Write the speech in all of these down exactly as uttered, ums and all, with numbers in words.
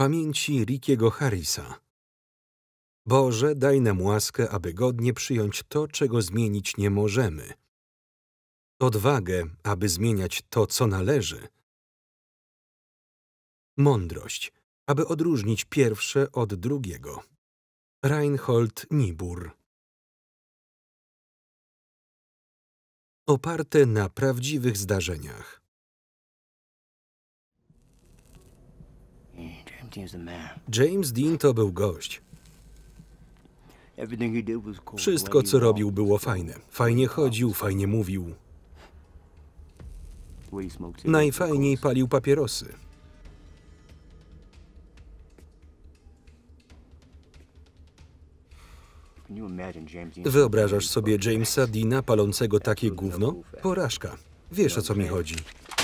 Pamięci Rickiego Harrisa. Boże, daj nam łaskę, aby godnie przyjąć to, czego zmienić nie możemy. Odwagę, aby zmieniać to, co należy. Mądrość, aby odróżnić pierwsze od drugiego. Reinhold Niebuhr. Oparte na prawdziwych zdarzeniach. James Dean to był gość. Wszystko, co robił, było fajne. Fajnie chodził, fajnie mówił. Najfajniej palił papierosy. Wyobrażasz sobie Jamesa Deana palącego takie gówno? Porażka. Wiesz, o co mi chodzi.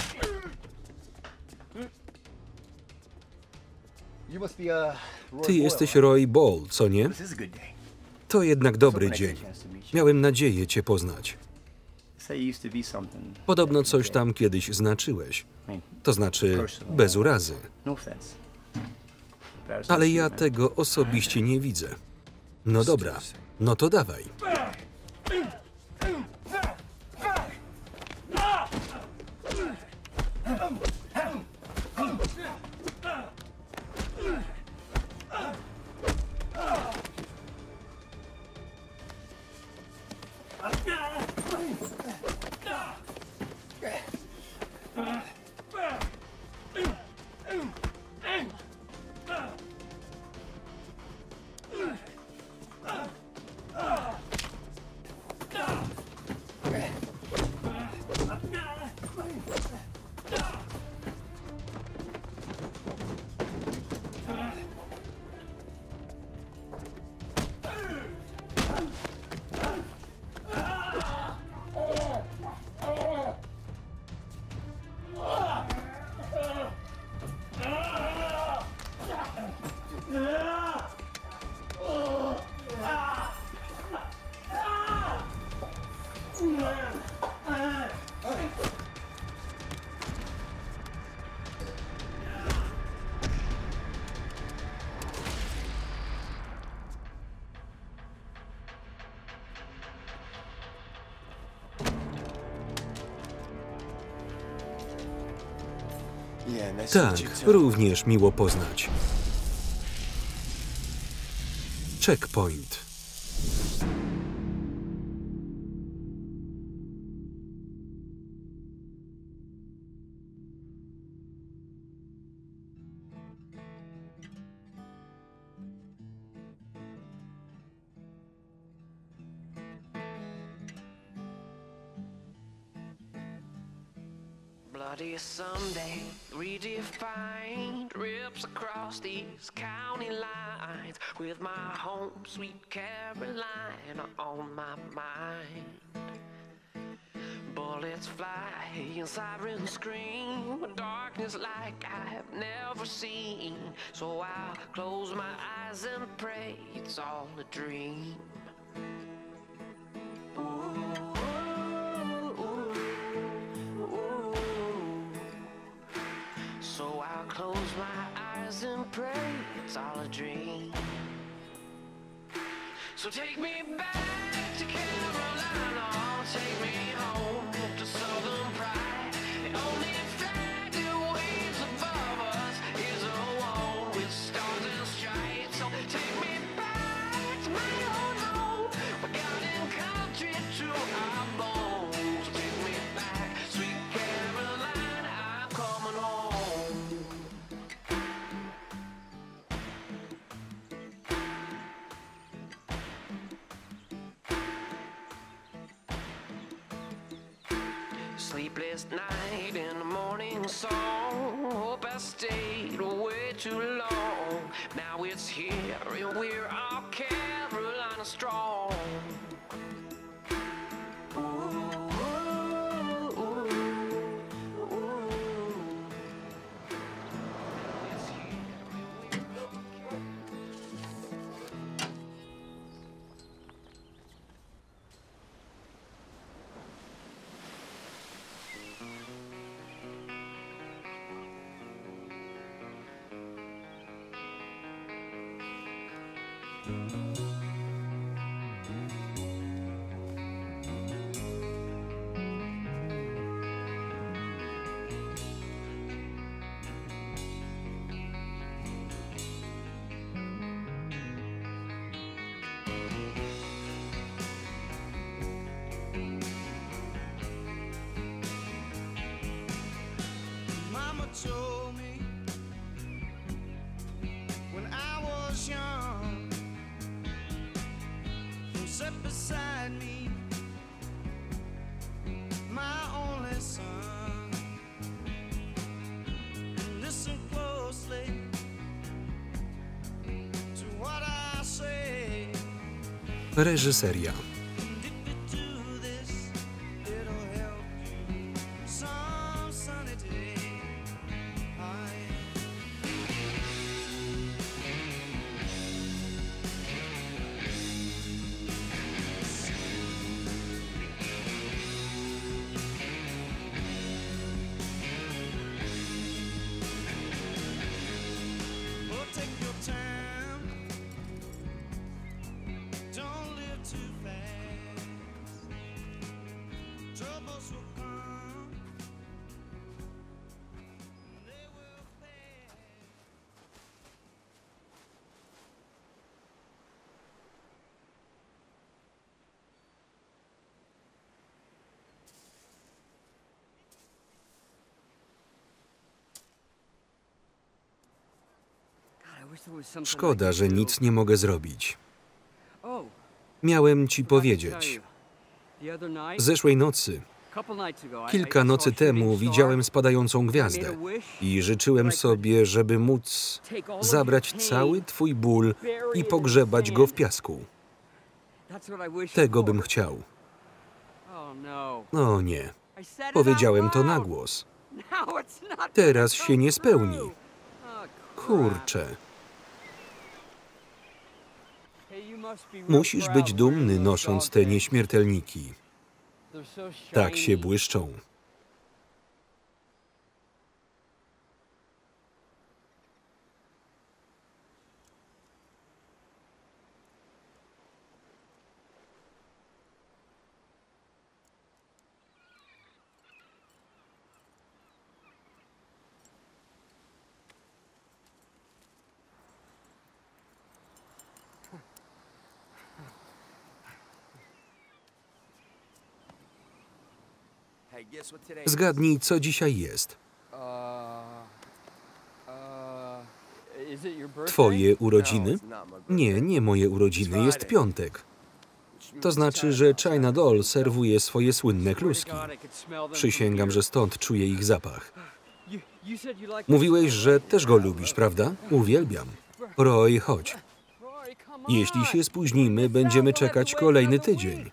Ty jesteś Roy Ball, co nie? To jednak dobry dzień. Miałem nadzieję cię poznać. Podobno coś tam kiedyś znaczyłeś. To znaczy, bez urazy. Ale ja tego osobiście nie widzę. No dobra, no to dawaj. Tak, również miło poznać. Checkpoint. Bloody Sunday, redefined, rips across these county lines, with my home, sweet Carolina, on my mind. Bullets fly and sirens scream, darkness like I have never seen. So I'll close my eyes and pray it's all a dream. So I'll close my eyes and pray it's all a dream. So take me back to Carolina, take me home to Southern pride. The only flag that waves above us is a wall with stars and stripes. So take me back to my own home, my garden country to our bones. Take me back, sweet Carolina, I'm coming home. Sleepless night in the morning song. Hope I stayed away too long. Now it's here and we're all Carolina strong. Ooh, ooh, ooh, ooh. It's here and we're all beside me, my only son. Listen closely to what I say. Reżyseria. And if you do this, it'll help you some sunny day. I Well, take your time. Don't live too fast. Troubles will come. They will pass. Szkoda, że nic nie mogę zrobić. Miałem ci powiedzieć. Zeszłej nocy, kilka nocy temu, widziałem spadającą gwiazdę i życzyłem sobie, żeby móc zabrać cały twój ból i pogrzebać go w piasku. Tego bym chciał. O nie, powiedziałem to na głos. Teraz się nie spełni. Kurczę. Musisz być dumny, nosząc te nieśmiertelniki. Tak się błyszczą. Zgadnij, co dzisiaj jest. Twoje urodziny? Nie, nie moje urodziny, jest piątek. To znaczy, że China Doll serwuje swoje słynne kluski. Przysięgam, że stąd czuję ich zapach. Mówiłeś, że też go lubisz, prawda? Uwielbiam. Roy, chodź. Jeśli się spóźnimy, będziemy czekać kolejny tydzień.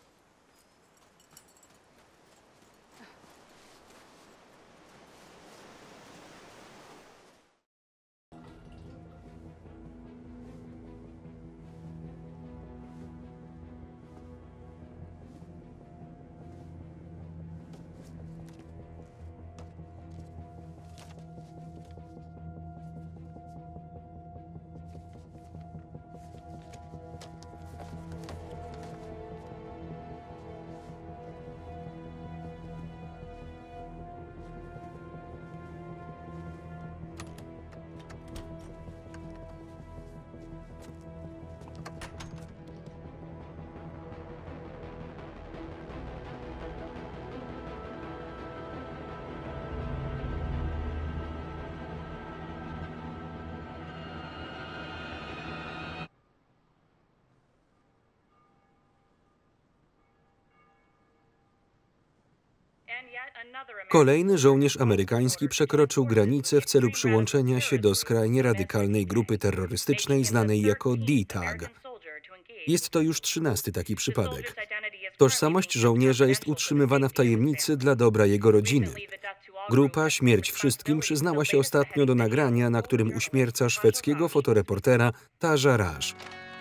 Kolejny żołnierz amerykański przekroczył granicę w celu przyłączenia się do skrajnie radykalnej grupy terrorystycznej znanej jako D-Tag. Jest to już trzynasty taki przypadek. Tożsamość żołnierza jest utrzymywana w tajemnicy dla dobra jego rodziny. Grupa Śmierć Wszystkim przyznała się ostatnio do nagrania, na którym uśmierca szwedzkiego fotoreportera Taja Rash.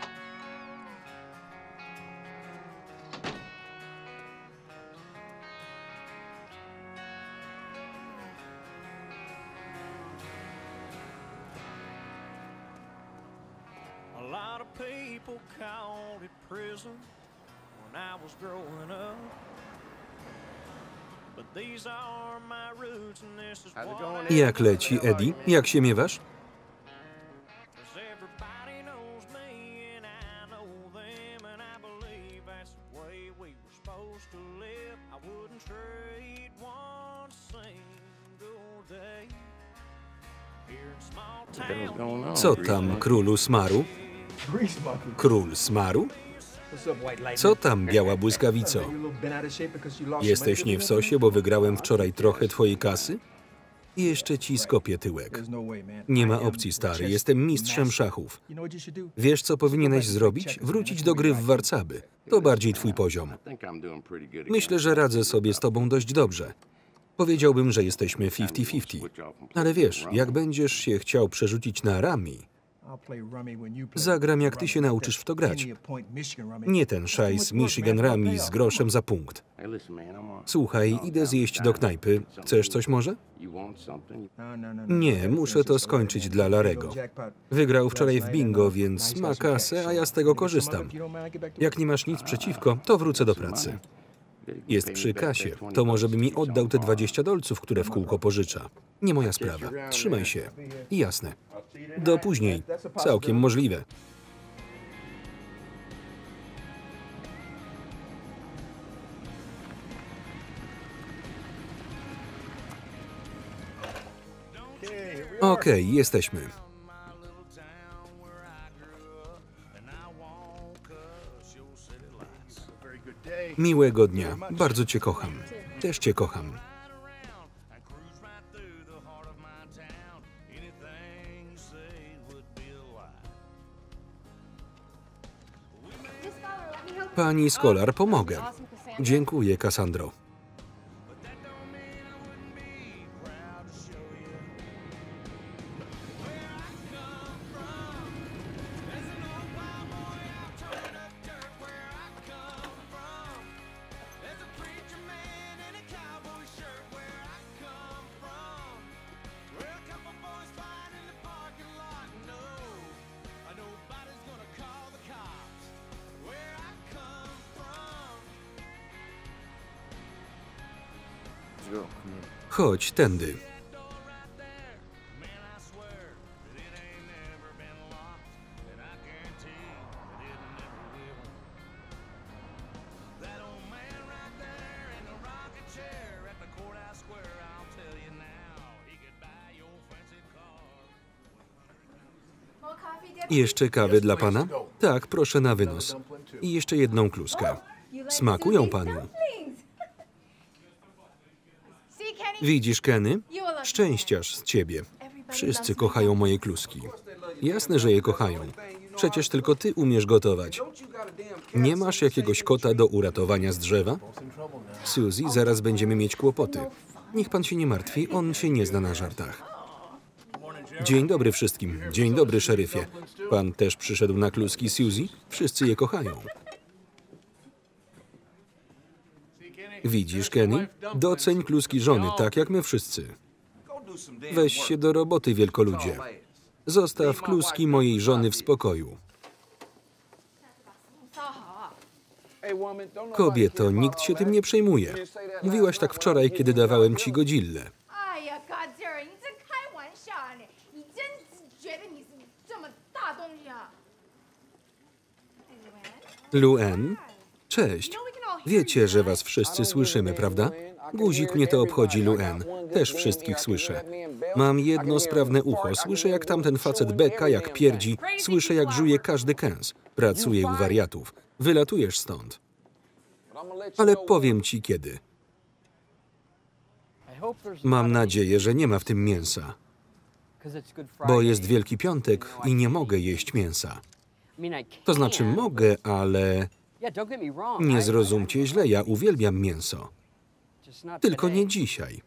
Jak leci, Eddie? Jak się miewasz? Co tam, królu smaru? Król smaru? Co tam, biała błyskawico? Jesteś nie w sosie, bo wygrałem wczoraj trochę twojej kasy? I jeszcze ci skopię tyłek. Nie ma opcji, stary. Jestem mistrzem szachów. Wiesz, co powinieneś zrobić? Wrócić do gry w warcaby. To bardziej twój poziom. Myślę, że radzę sobie z tobą dość dobrze. Powiedziałbym, że jesteśmy pięćdziesiąt pięćdziesiąt. Ale wiesz, jak będziesz się chciał przerzucić na rami, zagram, jak ty się nauczysz w to grać. Nie ten szajs Michigan Rami z groszem za punkt. Słuchaj, idę zjeść do knajpy. Chcesz coś może? Nie, muszę to skończyć dla Larego. Wygrał wczoraj w bingo, więc ma kasę, a ja z tego korzystam. Jak nie masz nic przeciwko, to wrócę do pracy. Jest przy kasie. To może by mi oddał te dwadzieścia dolców, które w kółko pożycza. Nie moja sprawa. Trzymaj się. I jasne. Do później. Całkiem możliwe. Okej, jesteśmy. Miłego dnia. Bardzo cię kocham. Też cię kocham. Pani Scholar, pomogę. Dziękuję, Cassandro. Chodź, tędy. Jeszcze kawy dla pana? Tak, proszę na wynos. I jeszcze jedną kluskę. Smakują panu. Widzisz, Kenny? Szczęściarz z ciebie. Wszyscy kochają moje kluski. Jasne, że je kochają. Przecież tylko ty umiesz gotować. Nie masz jakiegoś kota do uratowania z drzewa? Suzy, zaraz będziemy mieć kłopoty. Niech pan się nie martwi, on się nie zna na żartach. Dzień dobry wszystkim. Dzień dobry, szeryfie. Pan też przyszedł na kluski Suzy? Wszyscy je kochają. Widzisz, Kenny? Doceń kluski żony, tak jak my wszyscy. Weź się do roboty, wielkoludzie. Zostaw kluski mojej żony w spokoju. Kobieto, nikt się tym nie przejmuje. Mówiłaś tak wczoraj, kiedy dawałem ci godzillę. 哎呀，God，Jerry，你真开玩笑啊你！你真觉得你是这么大东西啊 Luen? Cześć. Wiecie, że was wszyscy słyszymy, prawda? Guzik mnie to obchodzi, Luen. Też wszystkich słyszę. Mam jedno sprawne ucho. Słyszę, jak tamten facet beka, jak pierdzi. Słyszę, jak żuje każdy kęs. Pracuję u wariatów. Wylatujesz stąd. Ale powiem ci kiedy. Mam nadzieję, że nie ma w tym mięsa. Bo jest Wielki Piątek i nie mogę jeść mięsa. To znaczy mogę, ale... Nie zrozumcie źle, ja uwielbiam mięso. Tylko nie dzisiaj.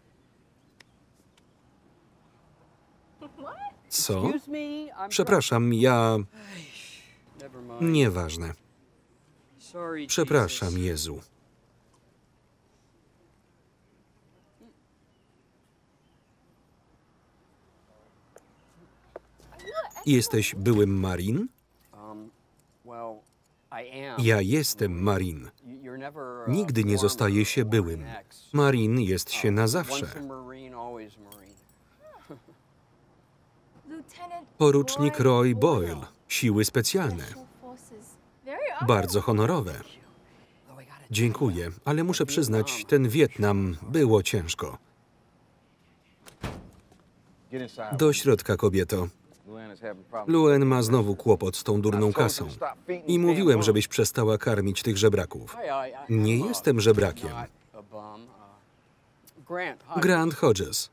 Co? Przepraszam, ja... Nieważne. Przepraszam, Jezu. Jesteś byłym Marin? Ja jestem Marin. Nigdy nie zostaje się byłym. Marin jest się na zawsze. Porucznik Roy Boyle. Siły specjalne. Bardzo honorowe. Dziękuję, ale muszę przyznać, ten Wietnam było ciężko. Do środka, kobieto. Luen ma znowu kłopot z tą durną kasą. I mówiłem, żebyś przestała karmić tych żebraków. Nie jestem żebrakiem. Grant Hodges.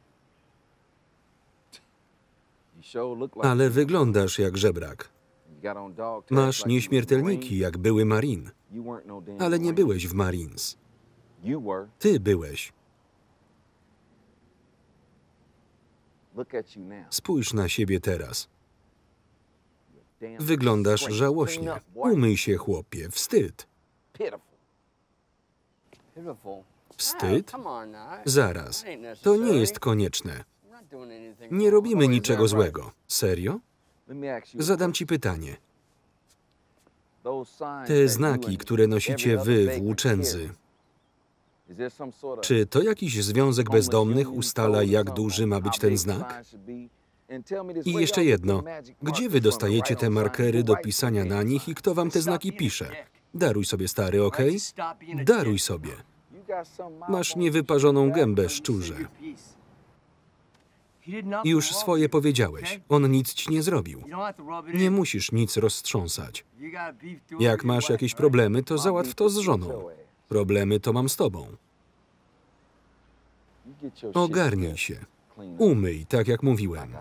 Ale wyglądasz jak żebrak. Masz nieśmiertelniki, jak były Marine. Ale nie byłeś w Marines. Ty byłeś. Spójrz na siebie teraz. Wyglądasz żałośnie. Umyj się, chłopie. Wstyd. Wstyd? Zaraz. To nie jest konieczne. Nie robimy niczego złego. Serio? Zadam ci pytanie. Te znaki, które nosicie wy, włóczędzy, czy to jakiś związek bezdomnych ustala, jak duży ma być ten znak? I jeszcze jedno. Gdzie wy dostajecie te markery do pisania na nich i kto wam te znaki pisze? Daruj sobie, stary, okej? Daruj sobie. Masz niewyparzoną gębę, szczurze. Już swoje powiedziałeś. On nic ci nie zrobił. Nie musisz nic roztrząsać. Jak masz jakieś problemy, to załatw to z żoną. Problemy to mam z tobą. Ogarnij się. Umyj, tak jak mówiłem.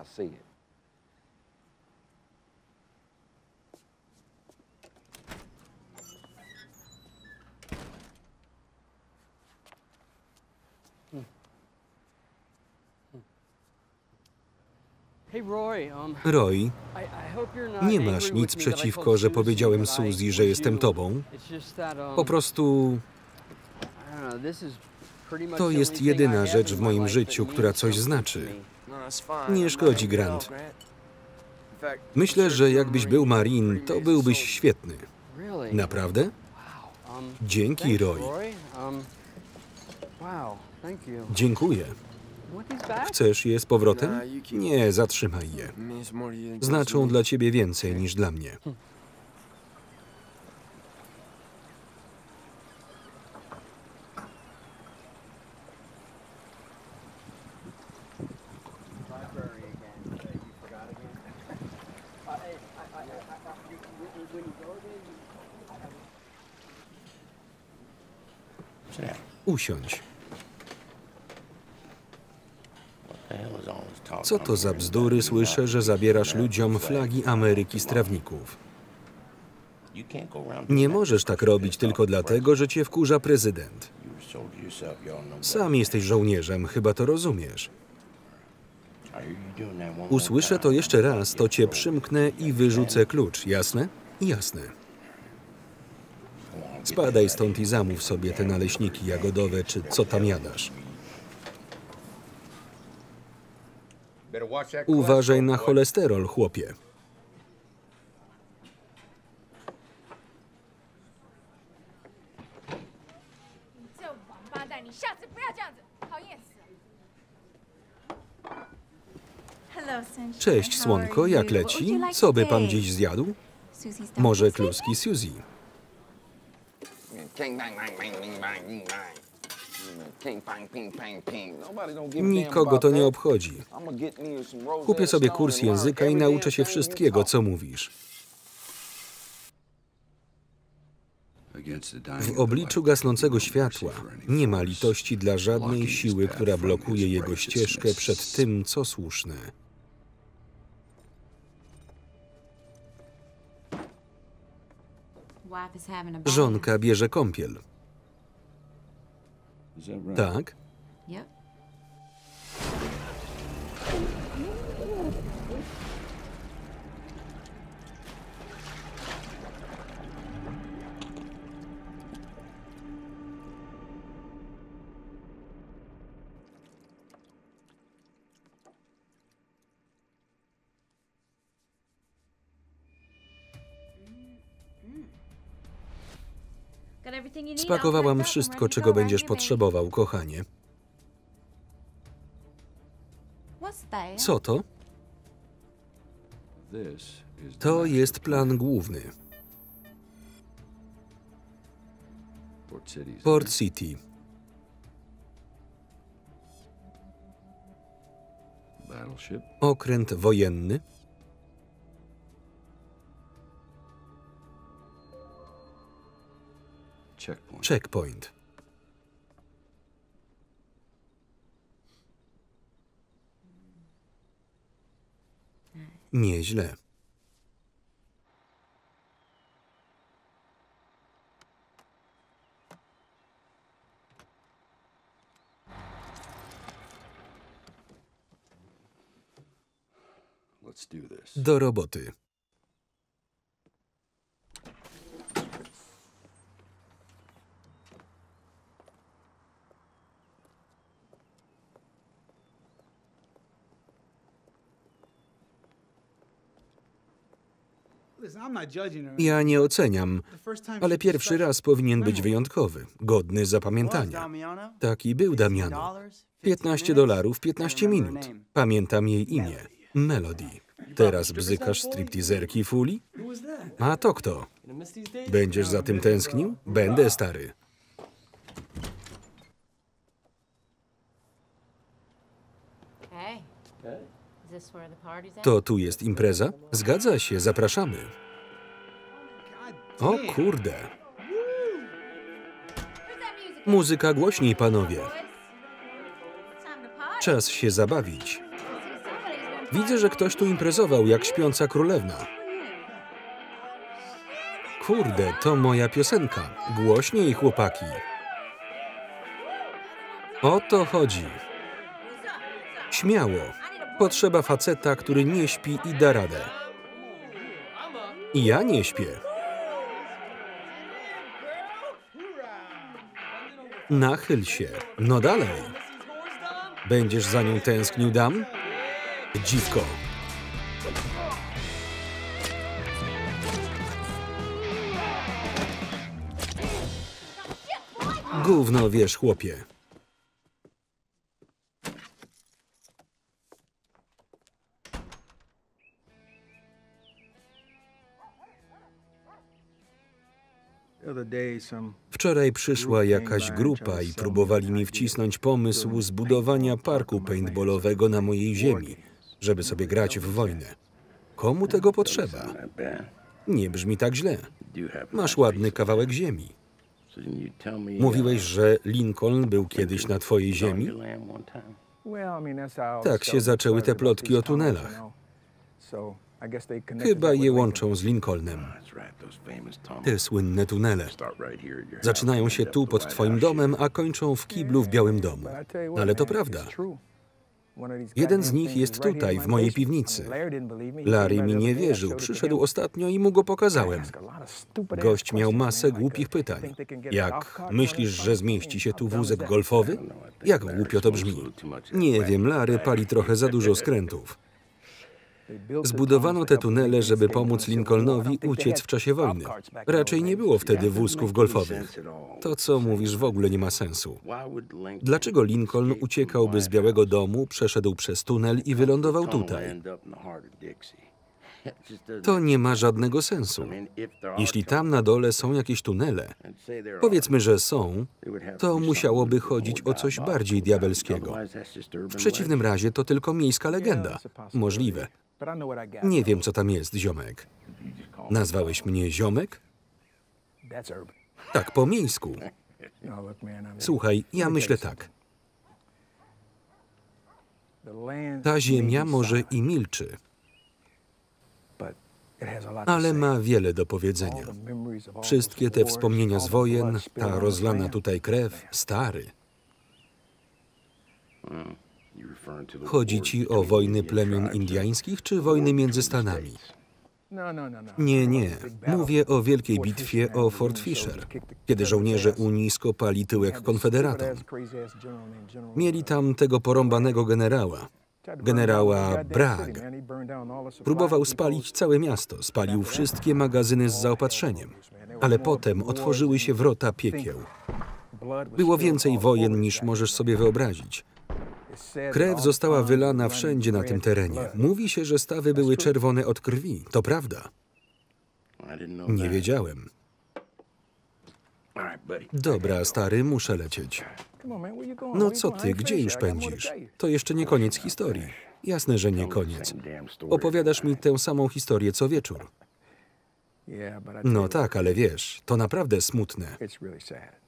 Roy, nie masz nic przeciwko, że powiedziałem Suzy, że jestem tobą? Po prostu to jest jedyna rzecz w moim życiu, która coś znaczy. Nie szkodzi, Grant. Myślę, że jakbyś był Marine, to byłbyś świetny. Naprawdę? Dzięki, Roy. Dziękuję. Chcesz je z powrotem? Nie, zatrzymaj je. Znaczą dla ciebie więcej niż dla mnie. Usiądź. Co to za bzdury słyszę, że zabierasz ludziom flagi Ameryki z trawników? Nie możesz tak robić tylko dlatego, że cię wkurza prezydent. Sam jesteś żołnierzem, chyba to rozumiesz. Usłyszę to jeszcze raz, to cię przymknę i wyrzucę klucz, jasne? Jasne. Spadaj stąd i zamów sobie te naleśniki jagodowe, czy co tam jadasz. Uważaj na cholesterol, chłopie. 你这王八蛋，你下次不要这样子，讨厌死了。 Cześć, słonko, jak leci? Co by pan dziś zjadł? Może kluski Suzy. Nikogo to nie obchodzi. Kupię sobie kurs języka i nauczę się wszystkiego, co mówisz. W obliczu gasnącego światła nie ma litości dla żadnej siły, która blokuje jego ścieżkę przed tym, co słuszne. Żonka bierze kąpiel. Tak? Spakowałam wszystko, czego będziesz potrzebował, kochanie. Co to? To jest plan główny. Port City. Okręt wojenny. Checkpoint. Checkpoint. Nieźle. Let's do this. Do roboty. Listen, I'm not judging her. Ja nie oceniam, The first time ale she pierwszy decided- raz powinien być wyjątkowy, godny zapamiętania. Damiano? Taki był Damiano. piętnaście dolarów, piętnaście minut. Pamiętam jej imię. Melody. Teraz bzykasz stripteaserki Fuli? A to kto? Będziesz za tym tęsknił? Będę, stary. Hey. Is this where the party's at? To tu jest impreza? Zgadza się, zapraszamy. O kurde. Where's that music? Muzyka głośniej, panowie. Boys? Time to party. Czas się zabawić. See, somebody's been Widzę, że ktoś tu imprezował jak śpiąca królewna. Kurde, to moja piosenka. Głośniej, chłopaki. O to chodzi. Śmiało. Potrzeba faceta, który nie śpi i da radę. I ja nie śpię. Nachyl się. No dalej. Będziesz za nią tęsknił, dam? Dziwko. Gówno wiesz, chłopie. The other day, some Wczoraj przyszła jakaś grupa i próbowali mi wcisnąć pomysł zbudowania parku paintballowego na mojej ziemi, żeby sobie grać w wojnę. Komu tego potrzeba? Not bad. Nie brzmi tak źle. You have Masz ładny kawałek ziemi. So didn't you tell me, Mówiłeś, że Lincoln był kiedyś na twojej uh, ziemi? your land one time? well, I mean, that's how Tak się zaczęły te plotki o tunelach. Chyba je łączą z Lincolnem. That's right, those famous tunnels. Te słynne tunele. Start right here at your Zaczynają house, się end tu up the pod White twoim House domem, a kończą w kiblu w Białym Domu. Ale to prawda. Jeden z nich jest tutaj, w mojej piwnicy. Larry mi nie wierzył. Przyszedł ostatnio i mu go pokazałem. Gość miał masę głupich pytań. Jak, myślisz, że zmieści się tu wózek golfowy? Jak głupio to brzmi. Nie wiem, Larry pali trochę za dużo skrętów. Zbudowano te tunele, żeby pomóc Lincolnowi uciec w czasie wojny. Raczej nie było wtedy wózków golfowych. To, co mówisz, w ogóle nie ma sensu. Why would Lincoln Dlaczego Lincoln uciekałby z Białego Domu, przeszedł przez tunel i wylądował tutaj? end up in the heart of Dixie? It just doesn't- To nie ma żadnego sensu. I mean, if there are Jeśli tam na dole są jakieś tunele, and say there are, powiedzmy, że są, it would have to to be musiałoby something chodzić more o coś diabolical. bardziej diabelskiego. Otherwise, that's just urban W przeciwnym razie to tylko miejska legenda. Możliwe. Nie wiem, co tam jest, ziomek. Nazwałeś mnie ziomek? Tak, po miejsku. Słuchaj, ja myślę tak. Ta ziemia może i milczy, ale ma wiele do powiedzenia. Wszystkie te wspomnienia z wojen, ta rozlana tutaj krew, stary. You referring to the Chodzi wars ci o between wojny Indian plemion tribes indiańskich czy wojny między Stanami? Nie, nie. Mówię o wielkiej bitwie o Fort Fisher, kiedy żołnierze Unii skopali tyłek konfederatom. Mieli tam tego porąbanego generała, generała Bragg. Próbował spalić całe miasto, spalił wszystkie magazyny z zaopatrzeniem, ale potem otworzyły się wrota piekieł. Było więcej wojen, niż możesz sobie wyobrazić. Krew została wylana wszędzie na tym terenie. Mówi się, że stawy były czerwone od krwi. To prawda. I didn't know Nie that. wiedziałem. All right, buddy. Dobra, stary, muszę lecieć. No co ty, gdzie już pędzisz? To jeszcze nie koniec historii. Jasne, że nie koniec. Same damn story. Opowiadasz mi tę samą historię co wieczór. Yeah, but I tell No you, tak, ale wiesz, to naprawdę smutne. it's really sad.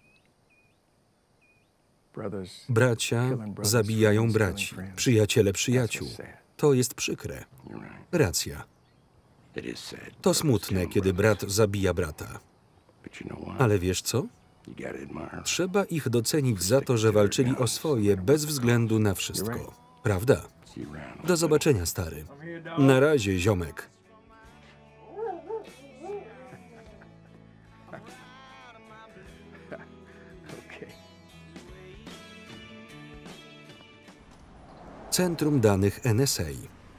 Brothers Bracia killing brothers, zabijają friends braci, killing friends. przyjaciele That's przyjaciół. what's sad. To jest przykre. You're right. Racja. It is sad. To smutne, kiedy brat zabija brata. But you know what? Ale wiesz co? You gotta admire. Trzeba ich docenić za to, że walczyli o swoje bez względu na wszystko. Prawda? See you around. Do zobaczenia, stary. Na razie, ziomek. Okay. Centrum Danych N S A.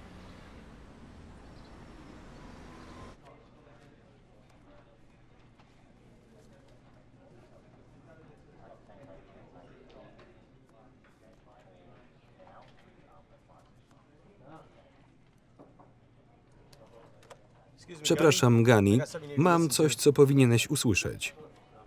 Przepraszam, Gani, mam coś, co powinieneś usłyszeć.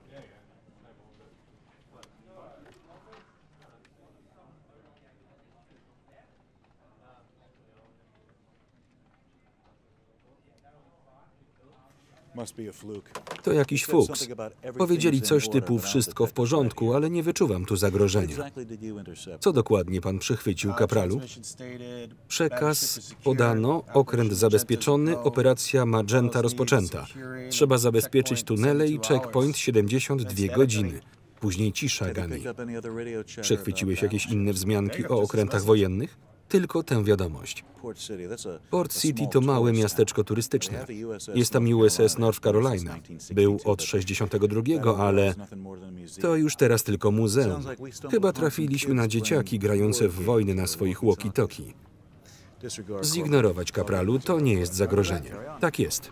To jakiś fuks. Powiedzieli coś typu wszystko w porządku, ale nie wyczuwam tu zagrożenia. Co dokładnie pan przychwycił, kapralu? Przekaz podano, okręt zabezpieczony, operacja Magenta rozpoczęta. Trzeba zabezpieczyć tunele i checkpoint siedemdziesiąt dwie godziny. Później cisza, Gani. Przechwyciłeś jakieś inne wzmianki o okrętach wojennych? Tylko tę wiadomość. Port City to małe miasteczko turystyczne. Jest tam U S S North Carolina. Był od sześćdziesiątego drugiego, ale to już teraz tylko muzeum. Chyba trafiliśmy na dzieciaki grające w wojny na swoich walkie-talkie. Zignorować, kapralu, to nie jest zagrożenie. Tak jest.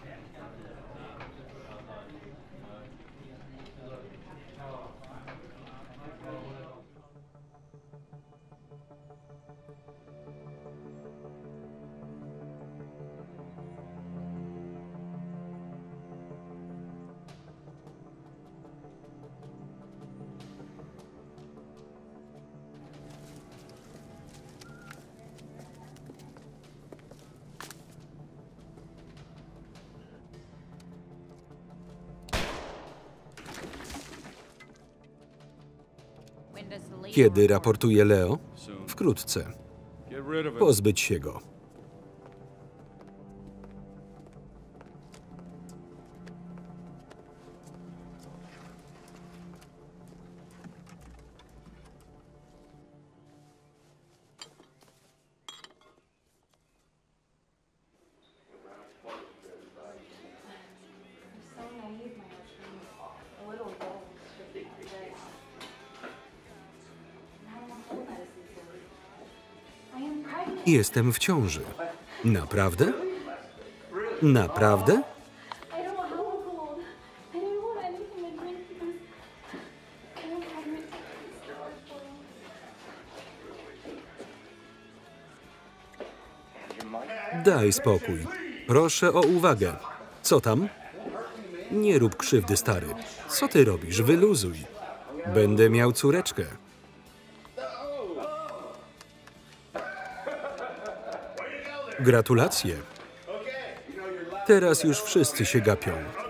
When does the leader Kiedy report? raportuje Leo? Wkrótce. Pozbyć się go. Jestem w ciąży. Naprawdę? Naprawdę? I don't have a cold. I didn't want anything to drink because I don't have any Daj spokój. Proszę o uwagę. Co tam? Nie rób krzywdy, stary. Co ty robisz? Wyluzuj. Będę miał córeczkę. Gratulacje. Teraz już wszyscy się gapią.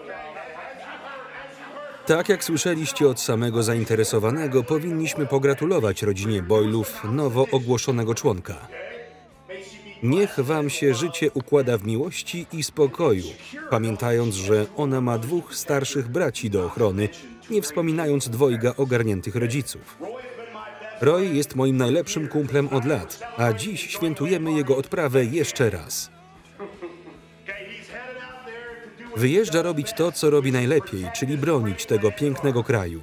Tak jak słyszeliście od samego zainteresowanego, powinniśmy pogratulować rodzinie Boylów nowo ogłoszonego członka. Niech wam się życie układa w miłości i spokoju, pamiętając, że ona ma dwóch starszych braci do ochrony, nie wspominając dwojga ogarniętych rodziców. Roy jest moim najlepszym kumplem od lat, a dziś świętujemy jego odprawę jeszcze raz. Wyjeżdża robić to, co robi najlepiej, czyli bronić tego pięknego kraju.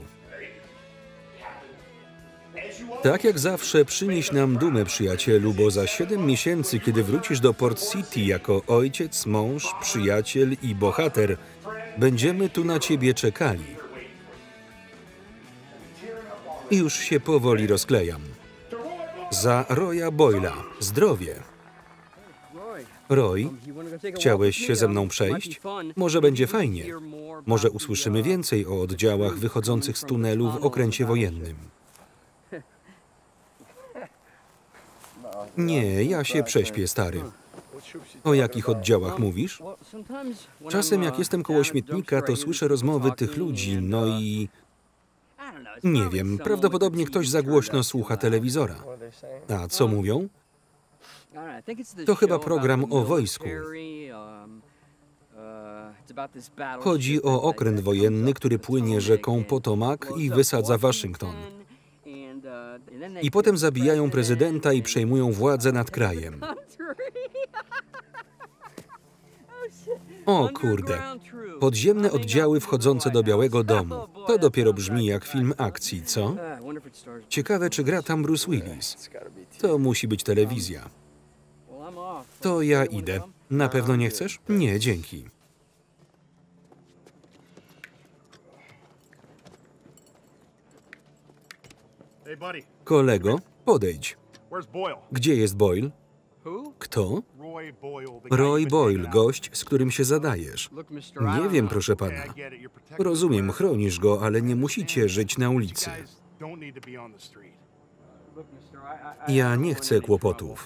Tak jak zawsze przynieś nam dumę, przyjacielu, bo za siedem miesięcy, kiedy wrócisz do Port City jako ojciec, mąż, przyjaciel i bohater, będziemy tu na ciebie czekali. I już się powoli rozklejam. Za Roya Boyla. Zdrowie. Roy, chciałeś się ze mną przejść? Może będzie fajnie. Może usłyszymy więcej o oddziałach wychodzących z tunelu w okręcie wojennym. Nie, ja się prześpię, stary. O jakich oddziałach mówisz? Czasem jak jestem koło śmietnika, to słyszę rozmowy tych ludzi, no i... Nie wiem, prawdopodobnie ktoś za głośno słucha telewizora. A co mówią? To chyba program o wojsku. Chodzi o okręt wojenny, który płynie rzeką Potomac i wysadza Waszyngton. I potem zabijają prezydenta i przejmują władzę nad krajem. O kurde, podziemne oddziały wchodzące do Białego Domu. To dopiero brzmi jak film akcji, co? Ciekawe, czy gra tam Bruce Willis. To musi być telewizja. To ja idę. Na pewno nie chcesz? Nie, dzięki. Kolego, podejdź. Gdzie jest Boyle? Kto? Roy Boyle, gość, z którym się zadajesz. Nie wiem, proszę pana. Rozumiem, chronisz go, ale nie musicie żyć na ulicy. Ja nie chcę kłopotów.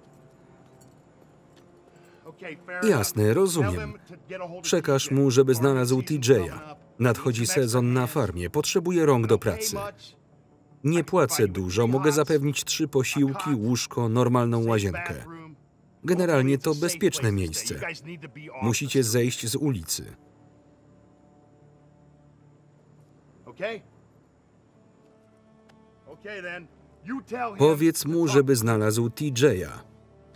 Jasne, rozumiem. Przekaż mu, żeby znalazł T J-a. Nadchodzi sezon na farmie, potrzebuje rąk do pracy. Nie płacę dużo, mogę zapewnić trzy posiłki, łóżko, normalną łazienkę. Generalnie to bezpieczne miejsce. Musicie zejść z ulicy. Powiedz mu, żeby znalazł T J-a.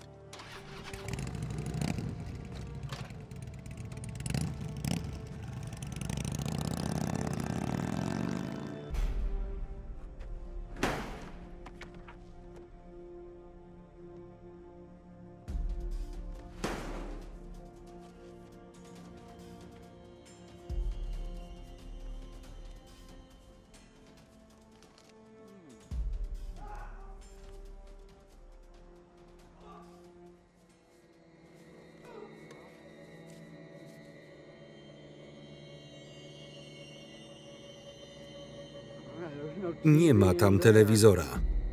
Nie ma tam telewizora.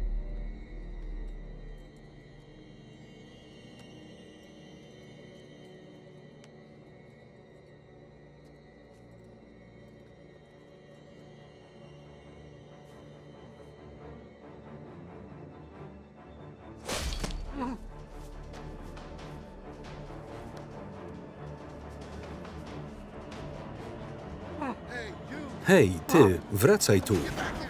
Hej, ty, wracaj tu.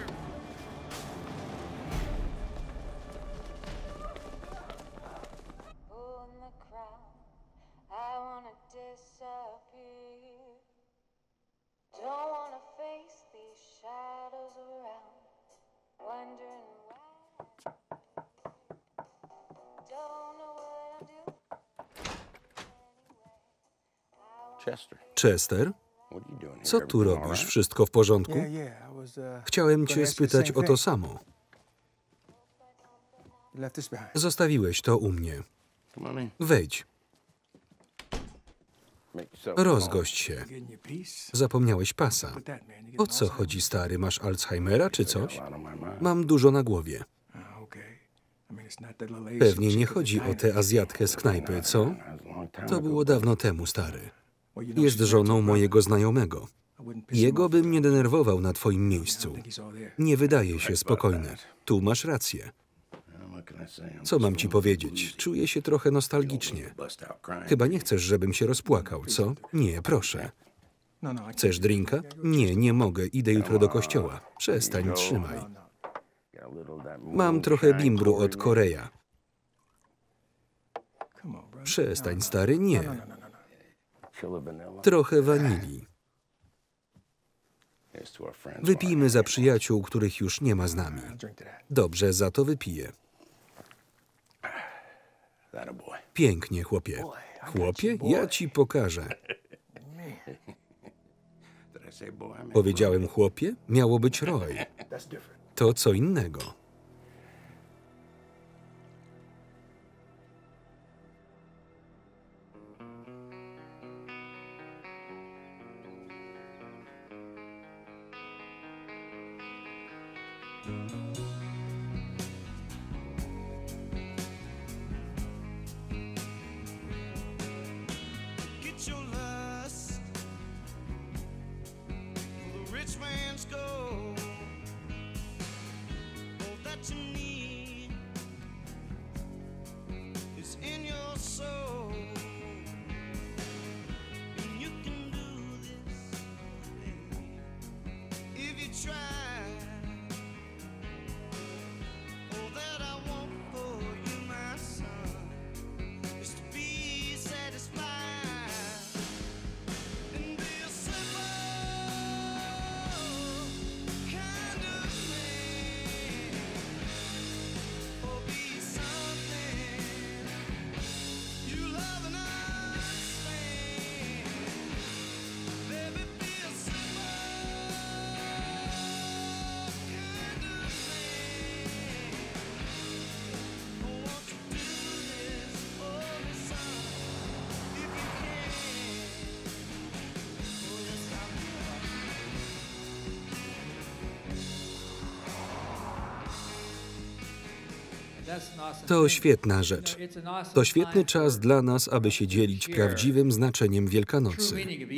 Chester? Co tu robisz? Wszystko w porządku? Chciałem cię spytać o to samo. Zostawiłeś to u mnie. Wejdź. Rozgość się. Zapomniałeś pasa. O co chodzi, stary? Masz Alzheimera czy coś? Mam dużo na głowie. Pewnie nie chodzi o tę Azjatkę z knajpy, co? To było dawno temu, stary. Jest żoną mojego znajomego. Jego bym nie denerwował na twoim miejscu. Nie wydaje się spokojny. Tu masz rację. Co mam ci powiedzieć? Czuję się trochę nostalgicznie. Chyba nie chcesz, żebym się rozpłakał, co? Nie, proszę. Chcesz drinka? Nie, nie mogę. Idę jutro do kościoła. Przestań, trzymaj. Mam trochę bimbru od Korea. Przestań, stary, nie. Trochę wanilii. Wypijmy za przyjaciół, których już nie ma z nami. Dobrze, za to wypiję. Pięknie, chłopie. Chłopie? Ja ci pokażę. Powiedziałem chłopie? Miało być Roy. To co innego. quench your lust for the rich man's gold. All that you need is in your soul, and you can do this if you try. All that I want for you, my son, is to be satisfied and be a simple kind of man, or be something you love and understand. Baby, be a simple kind of man. Oh, won't you do this for me, son, if you can? Oh, yes, I To świetna rzecz. To świetny czas dla nas, aby się dzielić prawdziwym znaczeniem Wielkanocy.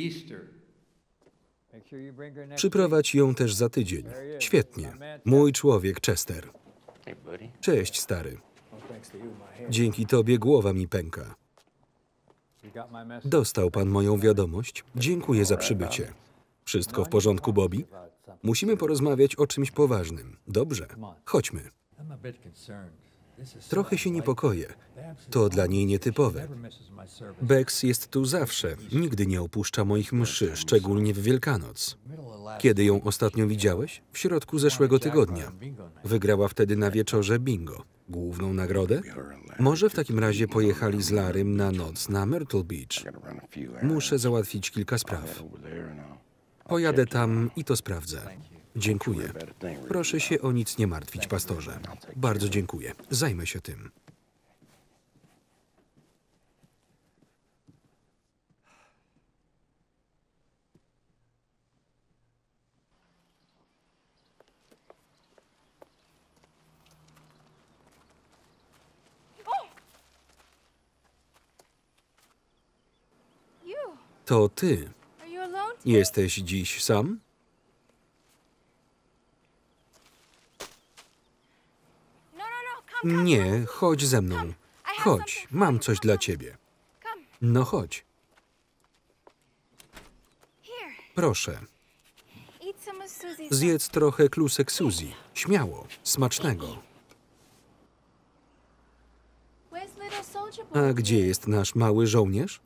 Przyprowadź ją też za tydzień. Świetnie. Mój człowiek Chester. Hey, buddy. Cześć, stary. Dzięki tobie głowa mi pęka. Dostał pan moją wiadomość. Dziękuję za przybycie. Wszystko w porządku, Bobby? Musimy porozmawiać o czymś poważnym. Dobrze, chodźmy. Trochę się niepokoję. To dla niej nietypowe. Bex jest tu zawsze. Nigdy nie opuszcza moich mszy, szczególnie w Wielkanoc. Kiedy ją ostatnio widziałeś? W środku zeszłego tygodnia. Wygrała wtedy na wieczorze bingo. Główną nagrodę? Może w takim razie pojechali z Larrym na noc na Myrtle Beach. Muszę załatwić kilka spraw. Pojadę tam i to sprawdzę. Dziękuję. Proszę się o nic nie martwić, pastorze. Bardzo dziękuję. Zajmę się tym. You, To ty. are you alone? Jesteś dziś sam? No, no, no, come, come. Nie, chodź ze mną. Chodź, mam coś dla ciebie. Come, No chodź. here. Proszę. Eat some of Susie's. Zjedz trochę klusek Suzy. Śmiało. Smacznego. Where's little soldier boy? A gdzie jest nasz mały żołnierz?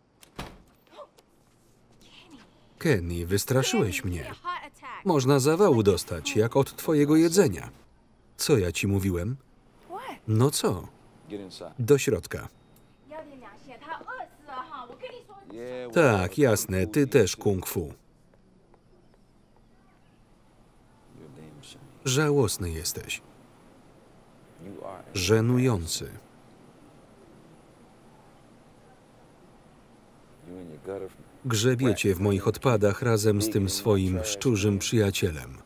Kenny, wystraszyłeś mnie. A heart attack. Można zawału dostać, jak od twojego jedzenia. Co ja ci mówiłem? What? No co? Do środka. 要点两血，他饿死了哈！我跟你说， Tak, jasne, ty też kung fu. Żałosny jesteś. Żenujący. Grzebiecie w moich odpadach razem z tym swoim szczurzym przyjacielem.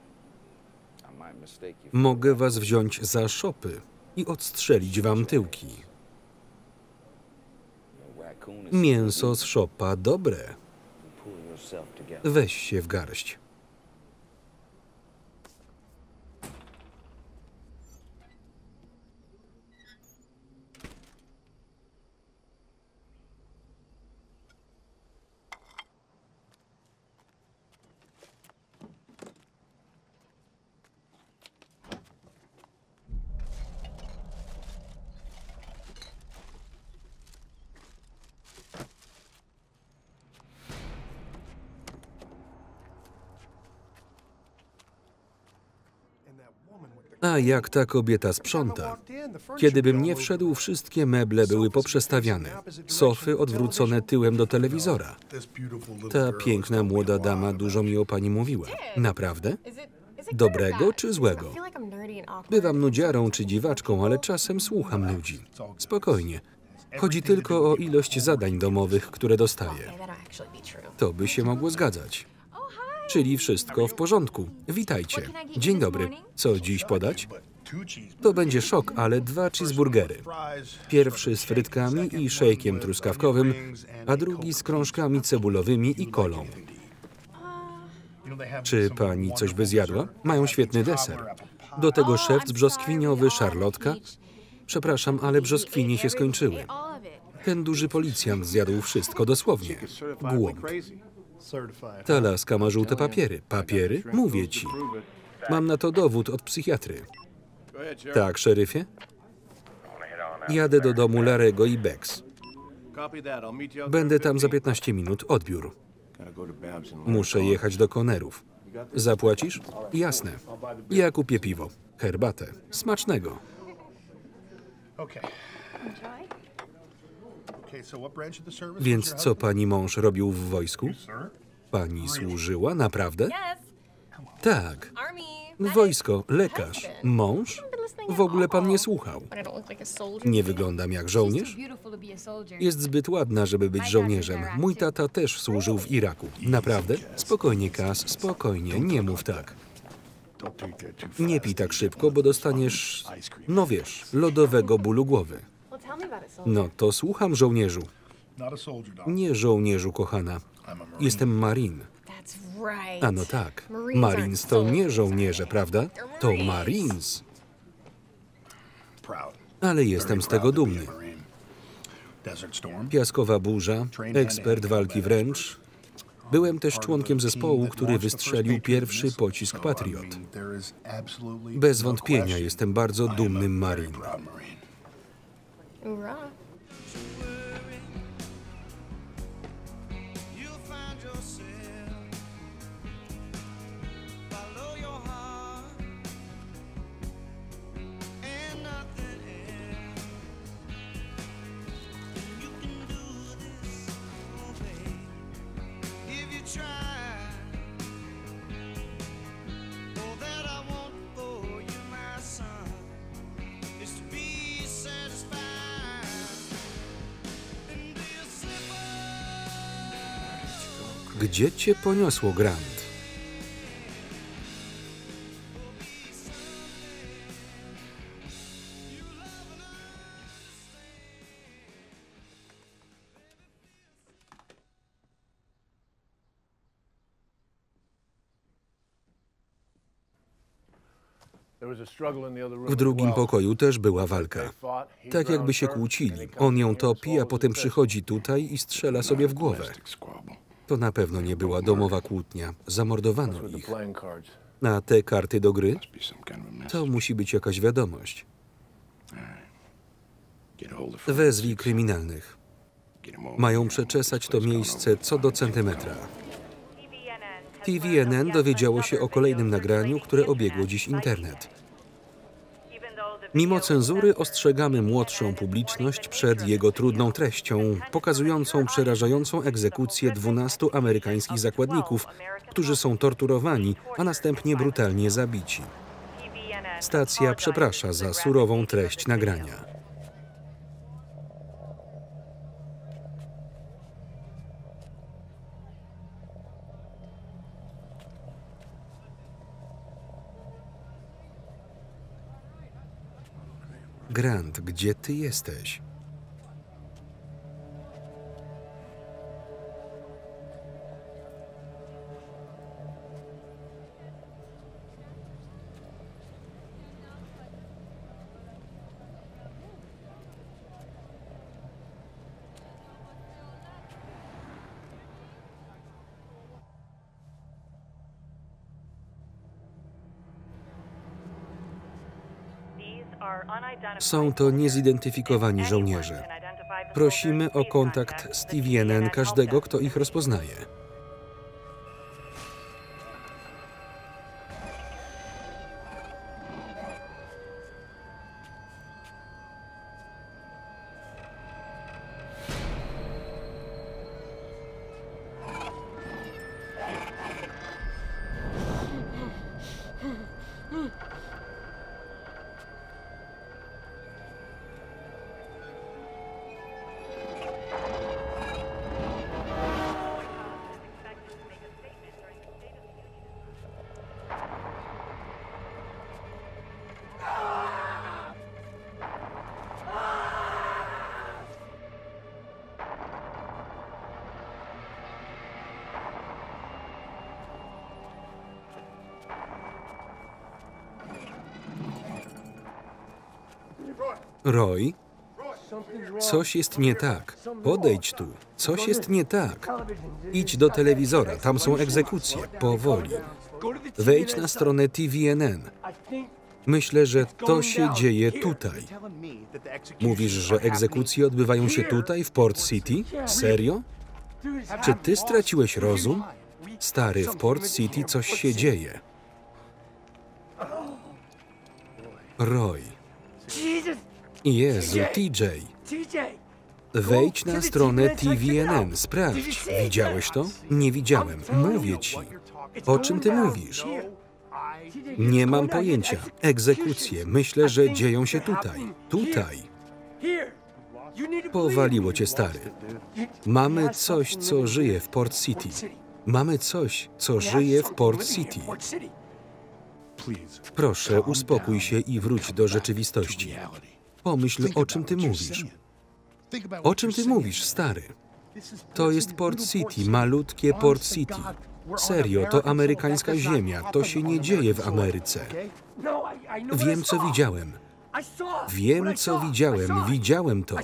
Mogę was wziąć za szopy i odstrzelić wam tyłki. Mięso z szopa dobre. Weź się w garść. A jak ta kobieta sprząta? Kiedybym nie wszedł, wszystkie meble były poprzestawiane. Sofy odwrócone tyłem do telewizora. Ta piękna młoda dama dużo mi o pani mówiła. Naprawdę? Dobrego czy złego? Bywam nudziarą czy dziwaczką, ale czasem słucham ludzi. Spokojnie. Chodzi tylko o ilość zadań domowych, które dostaję. To by się mogło zgadzać. Czyli wszystko w porządku. Witajcie. Dzień dobry. Co dziś podać? To będzie szok, ale dwa cheeseburgery. Pierwszy z frytkami i szejkiem truskawkowym, a drugi z krążkami cebulowymi i kolą. Czy pani coś by zjadła? Mają świetny deser. Do tego szewc brzoskwiniowy, szarlotka. Przepraszam, ale brzoskwinie się skończyły. Ten duży policjant zjadł wszystko dosłownie. Głąb. Ta laska ma żółte papiery. Papiery? Mówię ci. Mam na to dowód od psychiatry. Tak, szeryfie? Jadę do domu Larego i Bex. Będę tam za piętnaście minut. Odbiór. Muszę jechać do Connerów. Zapłacisz? Jasne. Ja kupię piwo. Herbatę. Smacznego. Więc co pani mąż robił w wojsku? Pani służyła? Naprawdę? Tak. Wojsko, lekarz, mąż? W ogóle pan nie słuchał. Nie wyglądam jak żołnierz? Jest zbyt ładna, żeby być żołnierzem. Mój tata też służył w Iraku. Naprawdę? Spokojnie, Kaz, spokojnie, nie mów tak. Nie pij tak szybko, bo dostaniesz, no wiesz, lodowego bólu głowy. No to słucham, żołnierzu. Nie żołnierzu, kochana. Jestem Marine. A no tak, Marines to nie żołnierze, prawda? To Marines. Ale jestem z tego dumny. Piaskowa burza, ekspert walki wręcz. Byłem też członkiem zespołu, który wystrzelił pierwszy pocisk Patriot. Bez wątpienia jestem bardzo dumnym Marine. Gdzie cię poniosło, Grant? W drugim pokoju też była walka. Tak jakby się kłócili. On ją topi, a potem przychodzi tutaj i strzela sobie w głowę. To na pewno nie była domowa kłótnia. Zamordowano ich. A te karty do gry? To musi być jakaś wiadomość. Wezwij kryminalnych. Mają przeczesać to miejsce co do centymetra. T V N N dowiedziało się o kolejnym nagraniu, które obiegło dziś internet. Mimo cenzury ostrzegamy młodszą publiczność przed jego trudną treścią, pokazującą przerażającą egzekucję dwunastu amerykańskich zakładników, którzy są torturowani, a następnie brutalnie zabici. Stacja przeprasza za surową treść nagrania. Grant, gdzie ty jesteś? Są to niezidentyfikowani żołnierze. Prosimy o kontakt z T V N N każdego, kto ich rozpoznaje. Roy? Coś jest nie tak. Podejdź tu. Coś jest nie tak. Idź do telewizora, tam są egzekucje. Powoli. Wejdź na stronę T V N N. Myślę, że to się dzieje tutaj. Mówisz, że egzekucje odbywają się tutaj, w Port City? Serio? Czy ty straciłeś rozum? Stary, w Port City coś się dzieje. Roy. Jezu, T J. Wejdź na stronę T V N N, sprawdź. Widziałeś to? Nie widziałem. Mówię ci. O czym ty mówisz? Nie mam pojęcia. Egzekucje. Myślę, że dzieją się tutaj. Tutaj. Powaliło cię, stary. Mamy coś, co żyje w Port City. Mamy coś, co żyje w Port City. Proszę, uspokój się i wróć do rzeczywistości. Pomyśl, o czym ty mówisz. O czym ty mówisz, stary? To jest Port City, malutkie Port City. Serio, to amerykańska ziemia. To się nie dzieje w Ameryce. Wiem, co widziałem. Wiem, co widziałem. Widziałem to.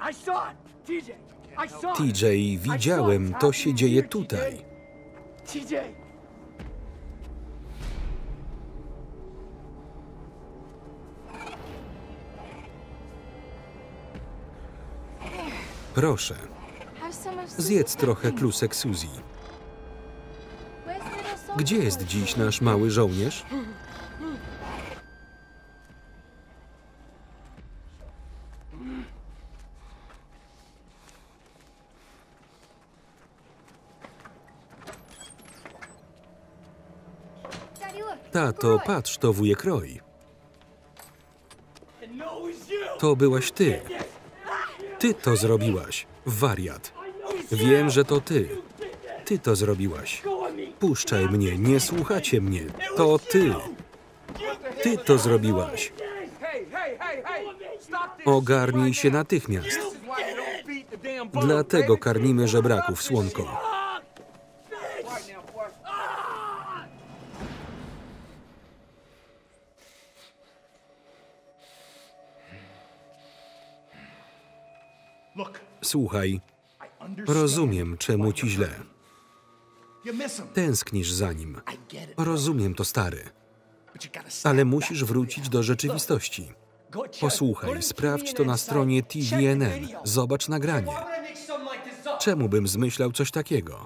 T J, widziałem. To się dzieje tutaj. Proszę, zjedz trochę klusek Suzy. Gdzie jest dziś nasz mały żołnierz? Tato, patrz, to wujek Roy. To byłaś ty. Ty to zrobiłaś, wariat. Wiem, że to ty. Ty to zrobiłaś. Puszczaj mnie, nie słuchacie mnie. To ty. Ty to zrobiłaś. Ogarnij się natychmiast. Dlatego karmimy żebraków, słonko. Słuchaj, rozumiem, czemu ci źle. Tęsknisz za nim. Rozumiem to, stary. Ale musisz wrócić do rzeczywistości. Posłuchaj, sprawdź to na stronie T V N N. Zobacz nagranie. Czemu bym zmyślał coś takiego?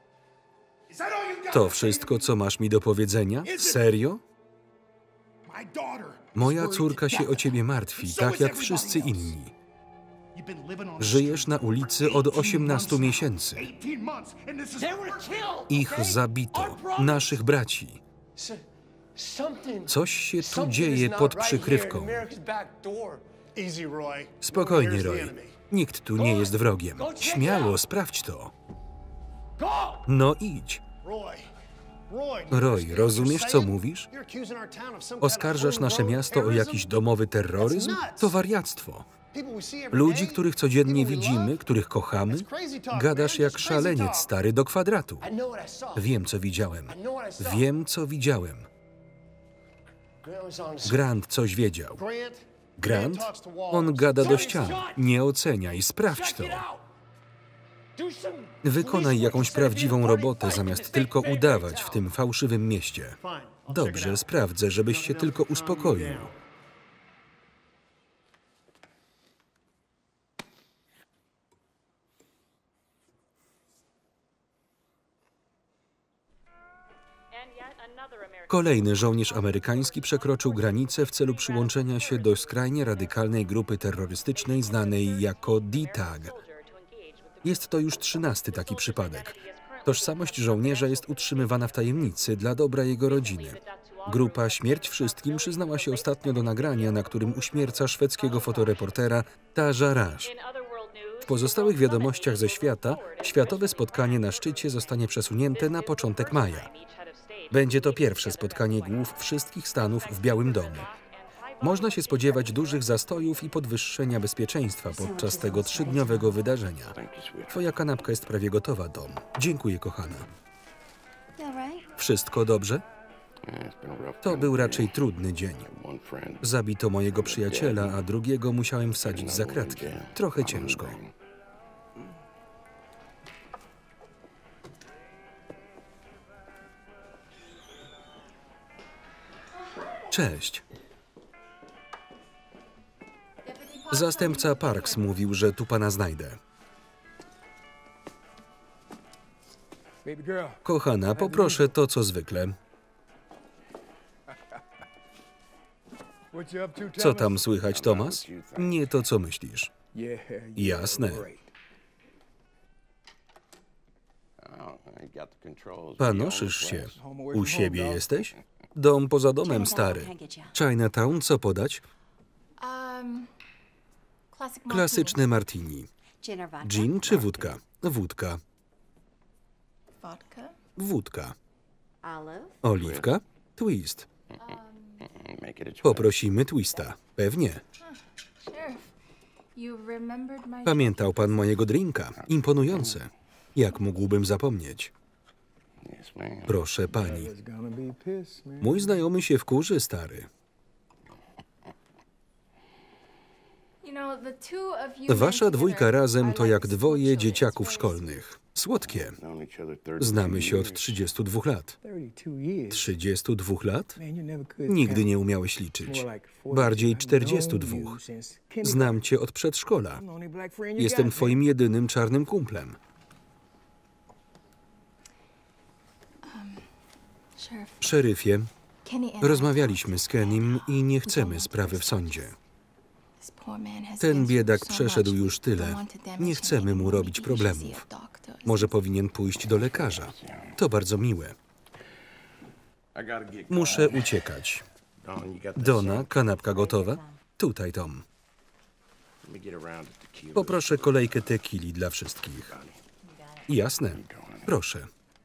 To wszystko, co masz mi do powiedzenia? Serio? Moja córka się o ciebie martwi, tak jak wszyscy inni. Żyjesz na ulicy od osiemnastu miesięcy. Ich zabito, naszych braci. Coś się tu dzieje pod przykrywką. Spokojnie, Roy. Nikt tu nie jest wrogiem. Śmiało, sprawdź to. No idź. Roy, rozumiesz, co mówisz? Oskarżasz nasze miasto o jakiś domowy terroryzm? To wariactwo. Ludzi, których codziennie widzimy, których kochamy, gadasz jak szaleniec, stary, do kwadratu. Wiem, co widziałem. Wiem, co widziałem. Grant coś wiedział. Grant? On gada do ścian. Nie oceniaj, sprawdź to. Wykonaj jakąś prawdziwą robotę, zamiast tylko udawać w tym fałszywym mieście. Dobrze, sprawdzę, żebyś się tylko uspokoił. Kolejny żołnierz amerykański przekroczył granicę w celu przyłączenia się do skrajnie radykalnej grupy terrorystycznej znanej jako D-Tag. Jest to już trzynasty taki przypadek. Tożsamość żołnierza jest utrzymywana w tajemnicy dla dobra jego rodziny. Grupa Śmierć Wszystkim przyznała się ostatnio do nagrania, na którym uśmierca szwedzkiego fotoreportera Taja Rash. W pozostałych wiadomościach ze świata światowe spotkanie na szczycie zostanie przesunięte na początek maja. Będzie to pierwsze spotkanie głów wszystkich stanów w Białym Domu. Można się spodziewać dużych zastojów i podwyższenia bezpieczeństwa podczas tego trzydniowego wydarzenia. Twoja kanapka jest prawie gotowa, Dom. Dziękuję, kochana. Wszystko dobrze? To był raczej trudny dzień. Zabito mojego przyjaciela, a drugiego musiałem wsadzić za kratki. Trochę ciężko. Cześć. Zastępca Parks mówił, że tu pana znajdę. Baby girl. Kochana, poproszę to, co zwykle. What you up to, Co Thomas? tam słychać, Thomas? Nie to, co myślisz. Yeah, yeah, Jasne. great. Panoszysz się. U siebie jesteś? Dom poza domem, stary. Chinatown, co podać? Um, classic Klasyczny martini. Gin czy wódka? Wódka. vodka. Wódka. Oliwka? Twist. Poprosimy twista. Pewnie. Sheriff, you remembered my... Pamiętał pan mojego drinka. Imponujące. Jak mógłbym zapomnieć? Proszę pani. It's gonna be piss, man. Mój znajomy się wkurzy, stary. You know, the two of you Wasza men dwójka together razem are to like jak dwoje school dzieciaków children. szkolnych. Słodkie. Znamy się od trzydziestu dwóch lat. thirty-two years. trzydziestu dwóch lat? Man, you never could Nigdy count. nie umiałeś liczyć. More like forty. Bardziej I've czterdziestu known you dwóch. since kindergarten. Znam cię od przedszkola. I'm the only black friend you Jestem got, twoim jedynym czarnym kumplem. Sheriff, Szeryfie, Kenny and rozmawialiśmy z Kenim i nie chcemy sprawy w sądzie. this poor man has Ten been biedak through so przeszedł much. już Don't tyle. want to damage Nie him chcemy mu anymore. robić Maybe he should see problemów. a doctor. Może powinien pójść do lekarza. To bardzo miłe. Muszę uciekać. Donna, kanapka gotowa? Tutaj, Tom. Poproszę kolejkę tequili dla wszystkich. Jasne. Proszę.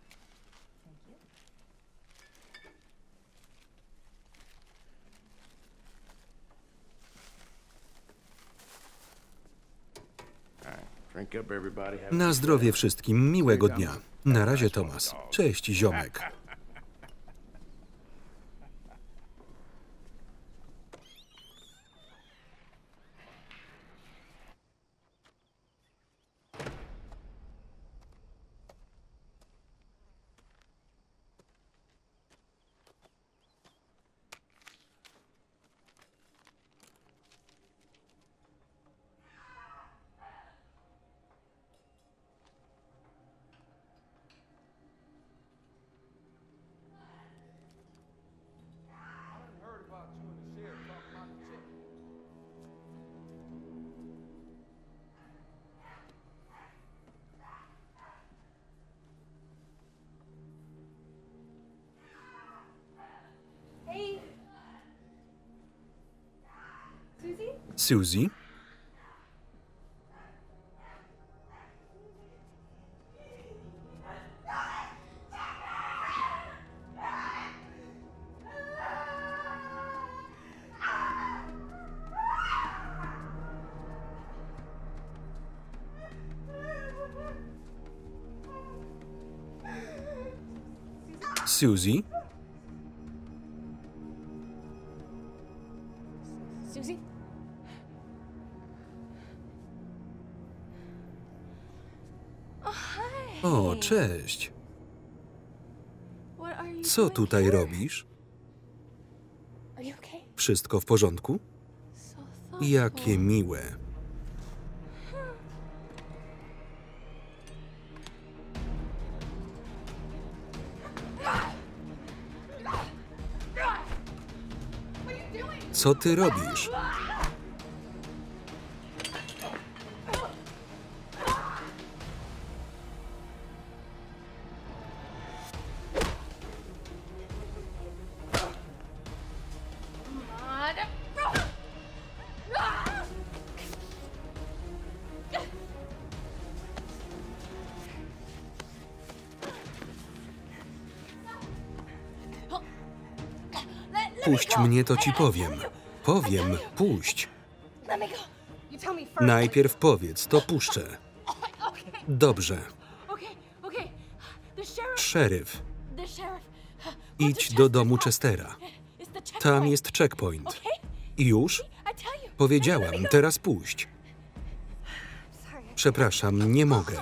Na zdrowie wszystkim. Miłego dnia. Na razie, Thomas. Cześć, ziomek. Hey, Susie? Suzy? Suzy? Susie? Oh, hi. O, cześć. What are you Co doing tutaj here? robisz? Are you okay? Wszystko w porządku? So thoughtful. Jakie miłe. Co ty robisz? Puść mnie, to ci powiem. Powiem, puść. Let me go. You tell me first. Najpierw powiedz, to puszczę. Dobrze. Okay, okay. The sheriff. Szeryf. The sheriff Idź do domu Chestera. Tam jest checkpoint. I już? Powiedziałam, teraz puść. Przepraszam, nie mogę.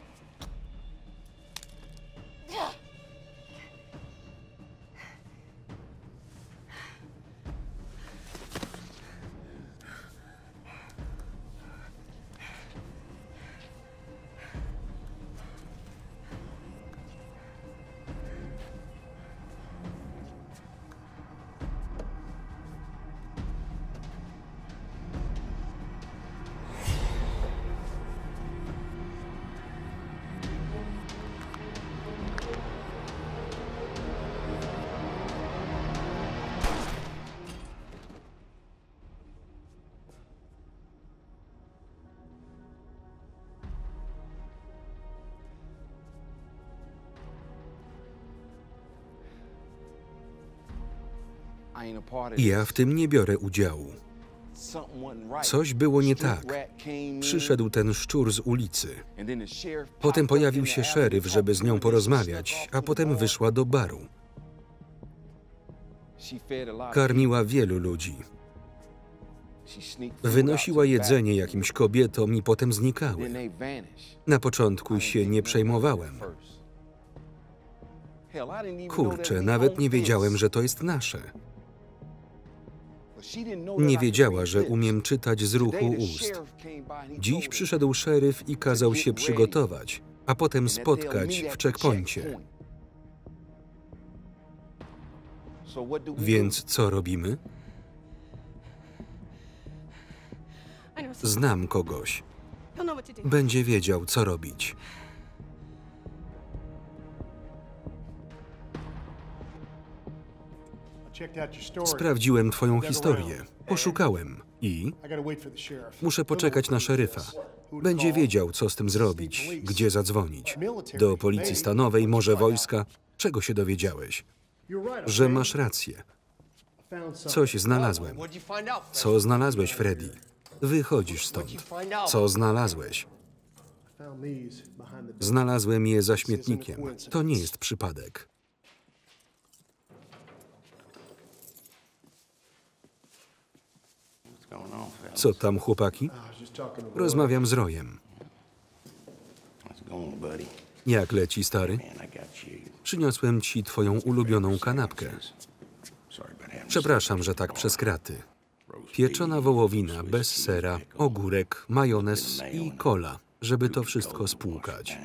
Ja w tym nie biorę udziału. Coś było nie tak. Przyszedł ten szczur z ulicy. Potem pojawił się szeryf, żeby z nią porozmawiać, a potem wyszła do baru. Karmiła wielu ludzi. Wynosiła jedzenie jakimś kobietom i potem znikały. Na początku się nie przejmowałem. Kurczę, nawet nie wiedziałem, że to jest nasze. Nie wiedziała, że umiem czytać z ruchu ust. Dziś przyszedł szeryf i kazał się przygotować, a potem spotkać w checkpoincie. Więc co robimy? Znam kogoś. Będzie wiedział, co robić. Sprawdziłem twoją historię. Poszukałem i... Muszę poczekać na szeryfa. Będzie wiedział, co z tym zrobić, gdzie zadzwonić. Do policji stanowej, może wojska. Czego się dowiedziałeś? Że masz rację. Coś znalazłem. Co znalazłeś, Freddy? Wychodzisz stąd. Co znalazłeś? Znalazłem je za śmietnikiem. To nie jest przypadek. Co tam, chłopaki? Rozmawiam z Royem. Jak leci, stary? Przyniosłem ci twoją ulubioną kanapkę. Przepraszam, że tak przez kraty. Pieczona wołowina bez sera, ogórek, majonez i kola, żeby to wszystko spłukać.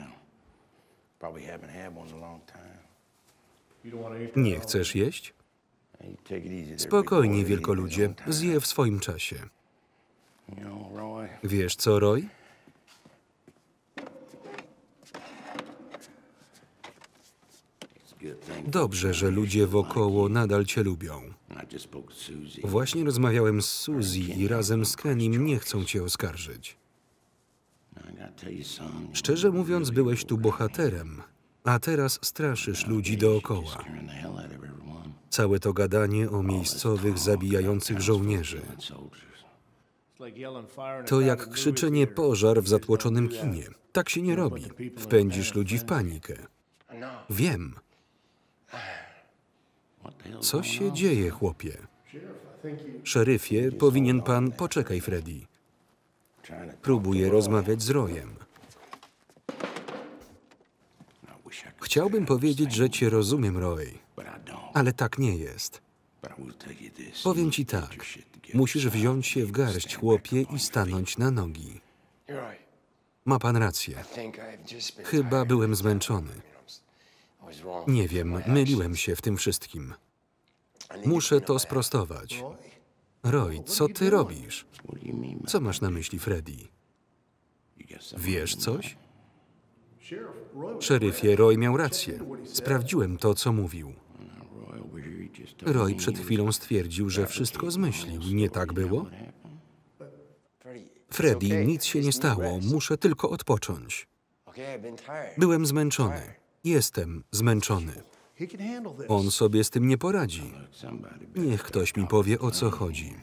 Nie chcesz jeść? Spokojnie, wielkoludzie. Zje w swoim czasie. Wiesz co, Roy? Dobrze, że ludzie wokoło nadal cię lubią. Właśnie rozmawiałem z Suzy i razem z Kenim nie chcą cię oskarżyć. Szczerze mówiąc, byłeś tu bohaterem, a teraz straszysz ludzi dookoła. Całe to gadanie o miejscowych zabijających żołnierzy. To jak krzyczenie pożar w zatłoczonym kinie. Tak się nie robi. Wpędzisz ludzi w panikę. Wiem. Co się dzieje, chłopie? Szeryfie, powinien pan... Poczekaj, Freddy. Próbuję rozmawiać z Royem. Chciałbym powiedzieć, że cię rozumiem, Roy, ale tak nie jest. Powiem ci tak. Musisz wziąć się w garść, chłopie, i stanąć na nogi. Ma pan rację. Chyba byłem zmęczony. Nie wiem, myliłem się w tym wszystkim. Muszę to sprostować. Roy, co ty robisz? Co masz na myśli, Freddy? Wiesz coś? Szeryfie, Roy miał rację. Sprawdziłem to, co mówił. Roy przed chwilą stwierdził, że wszystko zmyślił. Nie tak było? Freddy, nic się nie stało. Muszę tylko odpocząć. Byłem zmęczony. Jestem zmęczony. On sobie z tym nie poradzi. Niech ktoś mi powie, o co chodzi.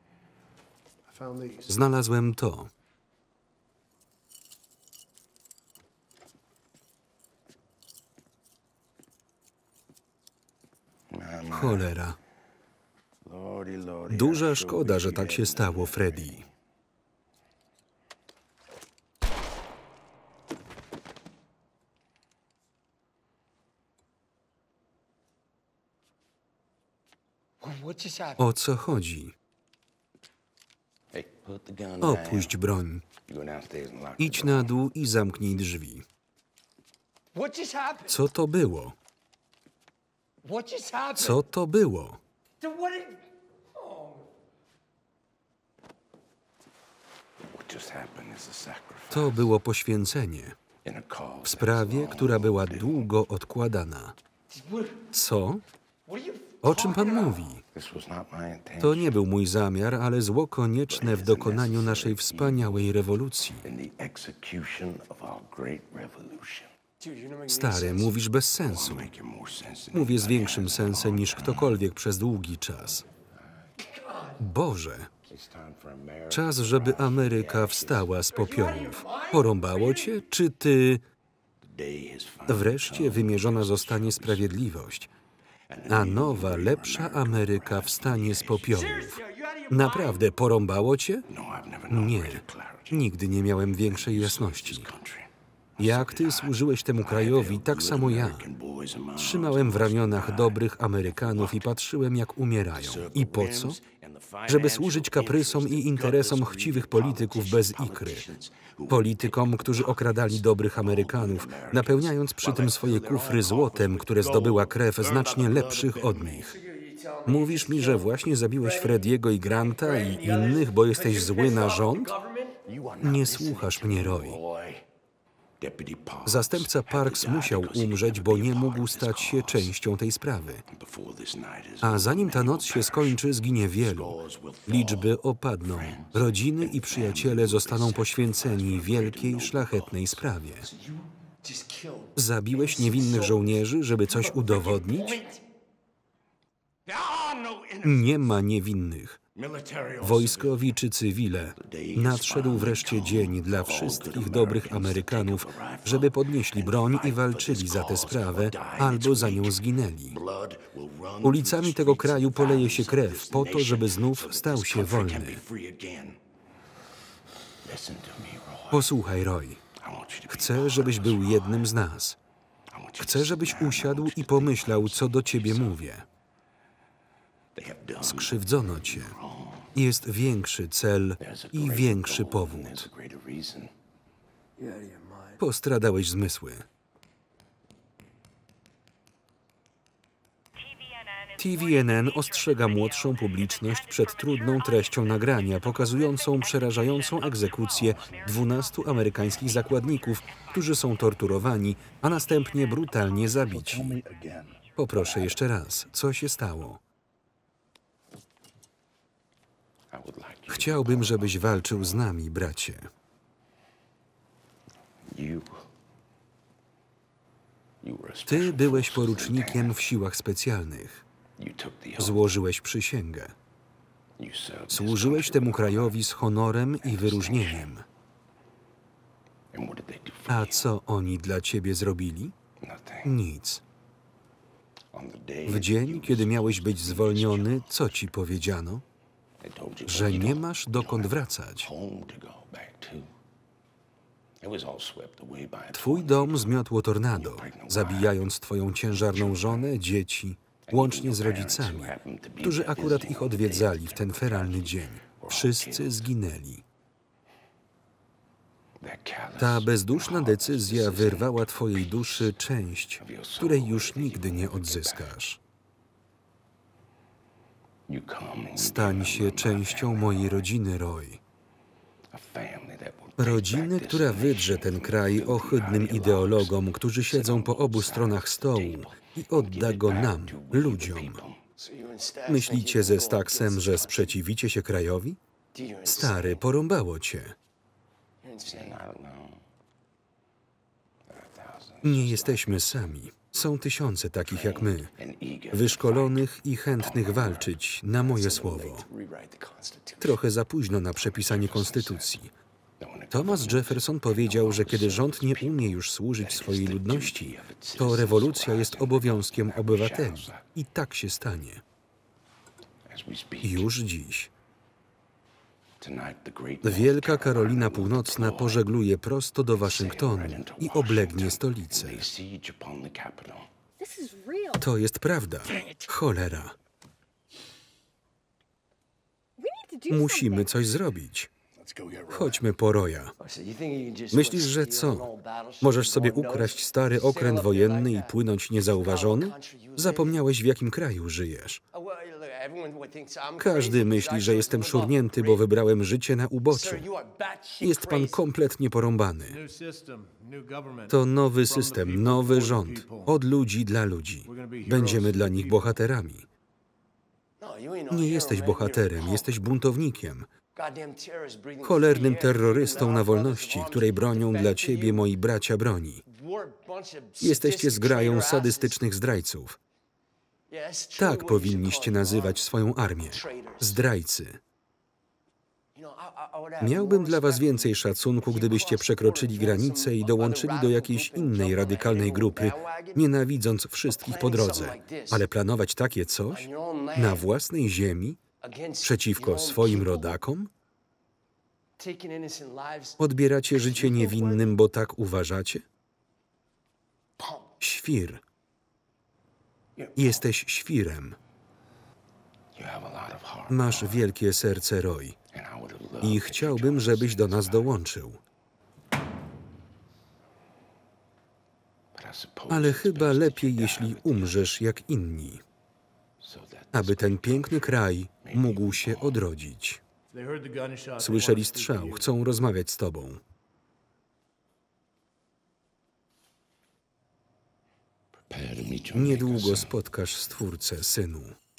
Znalazłem to. Cholera. Duża szkoda, że tak się stało, Freddy. O co chodzi? Opuść broń. Idź na dół i zamknij drzwi. Co to było? Co to było? To było poświęcenie w sprawie, która była długo odkładana. Co? O czym pan mówi? To nie był mój zamiar, ale zło konieczne w dokonaniu naszej wspaniałej rewolucji. Stary, mówisz bez sensu. Mówię z większym sensem niż ktokolwiek przez długi czas. Boże! Czas, żeby Ameryka wstała z popiołów. Porąbało cię, czy ty... Wreszcie wymierzona zostanie sprawiedliwość, a nowa, lepsza Ameryka wstanie z popiołów. Naprawdę porąbało cię? Nie. Nigdy nie miałem większej jasności. Jak ty służyłeś temu krajowi, tak samo ja. Trzymałem w ramionach dobrych Amerykanów i patrzyłem, jak umierają. I po co? Żeby służyć kaprysom i interesom chciwych polityków bez ikry. Politykom, którzy okradali dobrych Amerykanów, napełniając przy tym swoje kufry złotem, które zdobyła krew znacznie lepszych od nich. Mówisz mi, że właśnie zabiłeś Frediego i Granta i innych, bo jesteś zły na rząd? Nie słuchasz mnie, Roy. Zastępca Parks musiał umrzeć, bo nie mógł stać się częścią tej sprawy. A zanim ta noc się skończy, zginie wielu. Liczby opadną. Rodziny i przyjaciele zostaną poświęceni wielkiej, szlachetnej sprawie. Zabiłeś niewinnych żołnierzy, żeby coś udowodnić? Nie ma niewinnych. Wojskowi czy cywile, nadszedł wreszcie dzień dla wszystkich dobrych Amerykanów, żeby podnieśli broń i walczyli za tę sprawę, albo za nią zginęli. Ulicami tego kraju poleje się krew po to, żeby znów stał się wolny. Posłuchaj, Roy. Chcę, żebyś był jednym z nas. Chcę, żebyś usiadł i pomyślał, co do ciebie mówię. Skrzywdzono cię. Jest większy cel i większy powód. Postradałeś zmysły. T V N N ostrzega młodszą publiczność przed trudną treścią nagrania, pokazującą przerażającą egzekucję dwunastu amerykańskich zakładników, którzy są torturowani, a następnie brutalnie zabici. Poproszę jeszcze raz, co się stało? Chciałbym, żebyś walczył z nami, bracie. Ty byłeś porucznikiem w siłach specjalnych. Złożyłeś przysięgę. Służyłeś temu krajowi z honorem i wyróżnieniem. A co oni dla ciebie zrobili? Nic. W dzień, kiedy miałeś być zwolniony, co ci powiedziano? Że nie masz dokąd wracać. Twój dom zmiotło tornado, zabijając twoją ciężarną żonę, dzieci, łącznie z rodzicami, którzy akurat ich odwiedzali w ten feralny dzień. Wszyscy zginęli. Ta bezduszna decyzja wyrwała twojej duszy część, której już nigdy nie odzyskasz. Stań się częścią mojej rodziny, Roy. Rodziny, która wydrze ten kraj ohydnym ideologom, którzy siedzą po obu stronach stołu i odda go nam, ludziom. Myślicie ze Staxem, że sprzeciwicie się krajowi? Stary, porąbało cię. Nie jesteśmy sami. Są tysiące takich jak my, wyszkolonych i chętnych walczyć, na moje słowo. Trochę za późno na przepisanie konstytucji. Thomas Jefferson powiedział, że kiedy rząd nie umie już służyć swojej ludności, to rewolucja jest obowiązkiem obywateli. I tak się stanie. Już dziś. Wielka Karolina Północna pożegluje prosto do Waszyngtonu i oblegnie stolicę. To jest prawda. Cholera. Musimy coś zrobić. Chodźmy po Roya. Myślisz, że co? Możesz sobie ukraść stary okręt wojenny i płynąć niezauważony? Zapomniałeś, w jakim kraju żyjesz. Każdy myśli, że jestem szurnięty, bo wybrałem życie na uboczu. Jest pan kompletnie porąbany. To nowy system, nowy rząd. Od ludzi dla ludzi. Będziemy dla nich bohaterami. Nie jesteś bohaterem, jesteś buntownikiem. Cholernym terrorystą na wolności, której bronią dla ciebie moi bracia broni. Jesteście zgrają sadystycznych zdrajców. Tak powinniście nazywać swoją armię. Zdrajcy. Miałbym dla was więcej szacunku, gdybyście przekroczyli granicę i dołączyli do jakiejś innej radykalnej grupy, nienawidząc wszystkich po drodze. Ale planować takie coś? Na własnej ziemi? Przeciwko swoim rodakom? Odbieracie życie niewinnym, bo tak uważacie? Świr. Jesteś świrem. Masz wielkie serce, Roy. I chciałbym, żebyś do nas dołączył. Ale chyba lepiej, jeśli umrzesz jak inni, aby ten piękny kraj mógł się odrodzić. Słyszeli strzał, chcą rozmawiać z tobą. Niedługo spotkasz Stwórcę, synu.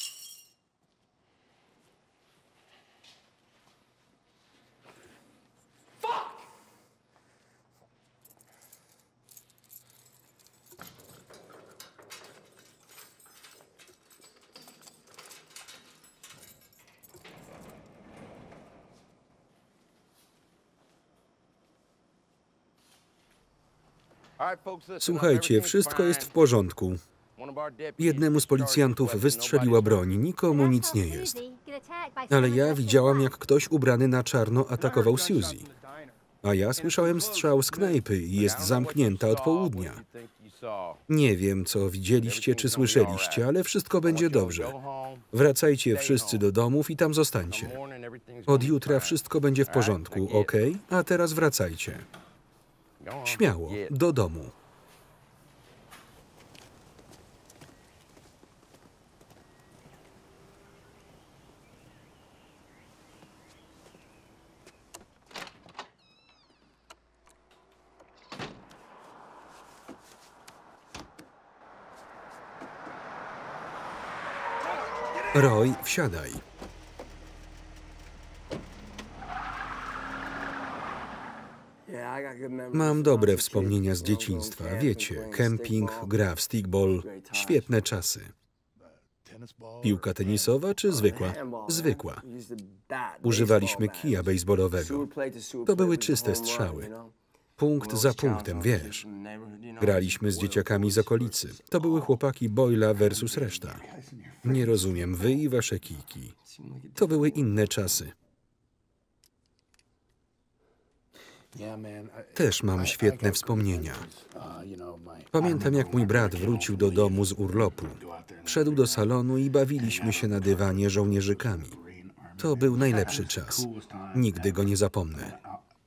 Słuchajcie, wszystko jest w porządku. Jednemu z policjantów wystrzeliła broń, nikomu nic nie jest. Ale ja widziałam, jak ktoś ubrany na czarno atakował Suzy. A ja słyszałem strzał z knajpy i jest zamknięta od południa. Nie wiem, co widzieliście czy słyszeliście, ale wszystko będzie dobrze. Wracajcie wszyscy do domów i tam zostańcie. Od jutra wszystko będzie w porządku, ok? A teraz wracajcie. Śmiało, do domu. Roy, wsiadaj. Mam dobre wspomnienia z dzieciństwa. Wiecie, kemping, gra w stickball, świetne czasy. Piłka tenisowa czy zwykła? Zwykła. Używaliśmy kija bejsbolowego. To były czyste strzały. Punkt za punktem, wiesz. Graliśmy z dzieciakami z okolicy. To były chłopaki Boyla versus reszta. Nie rozumiem, wy i wasze kijki. To były inne czasy. Też mam świetne wspomnienia. Pamiętam, jak mój brat wrócił do domu z urlopu. Wszedł do salonu i bawiliśmy się na dywanie żołnierzykami. To był najlepszy czas. Nigdy go nie zapomnę.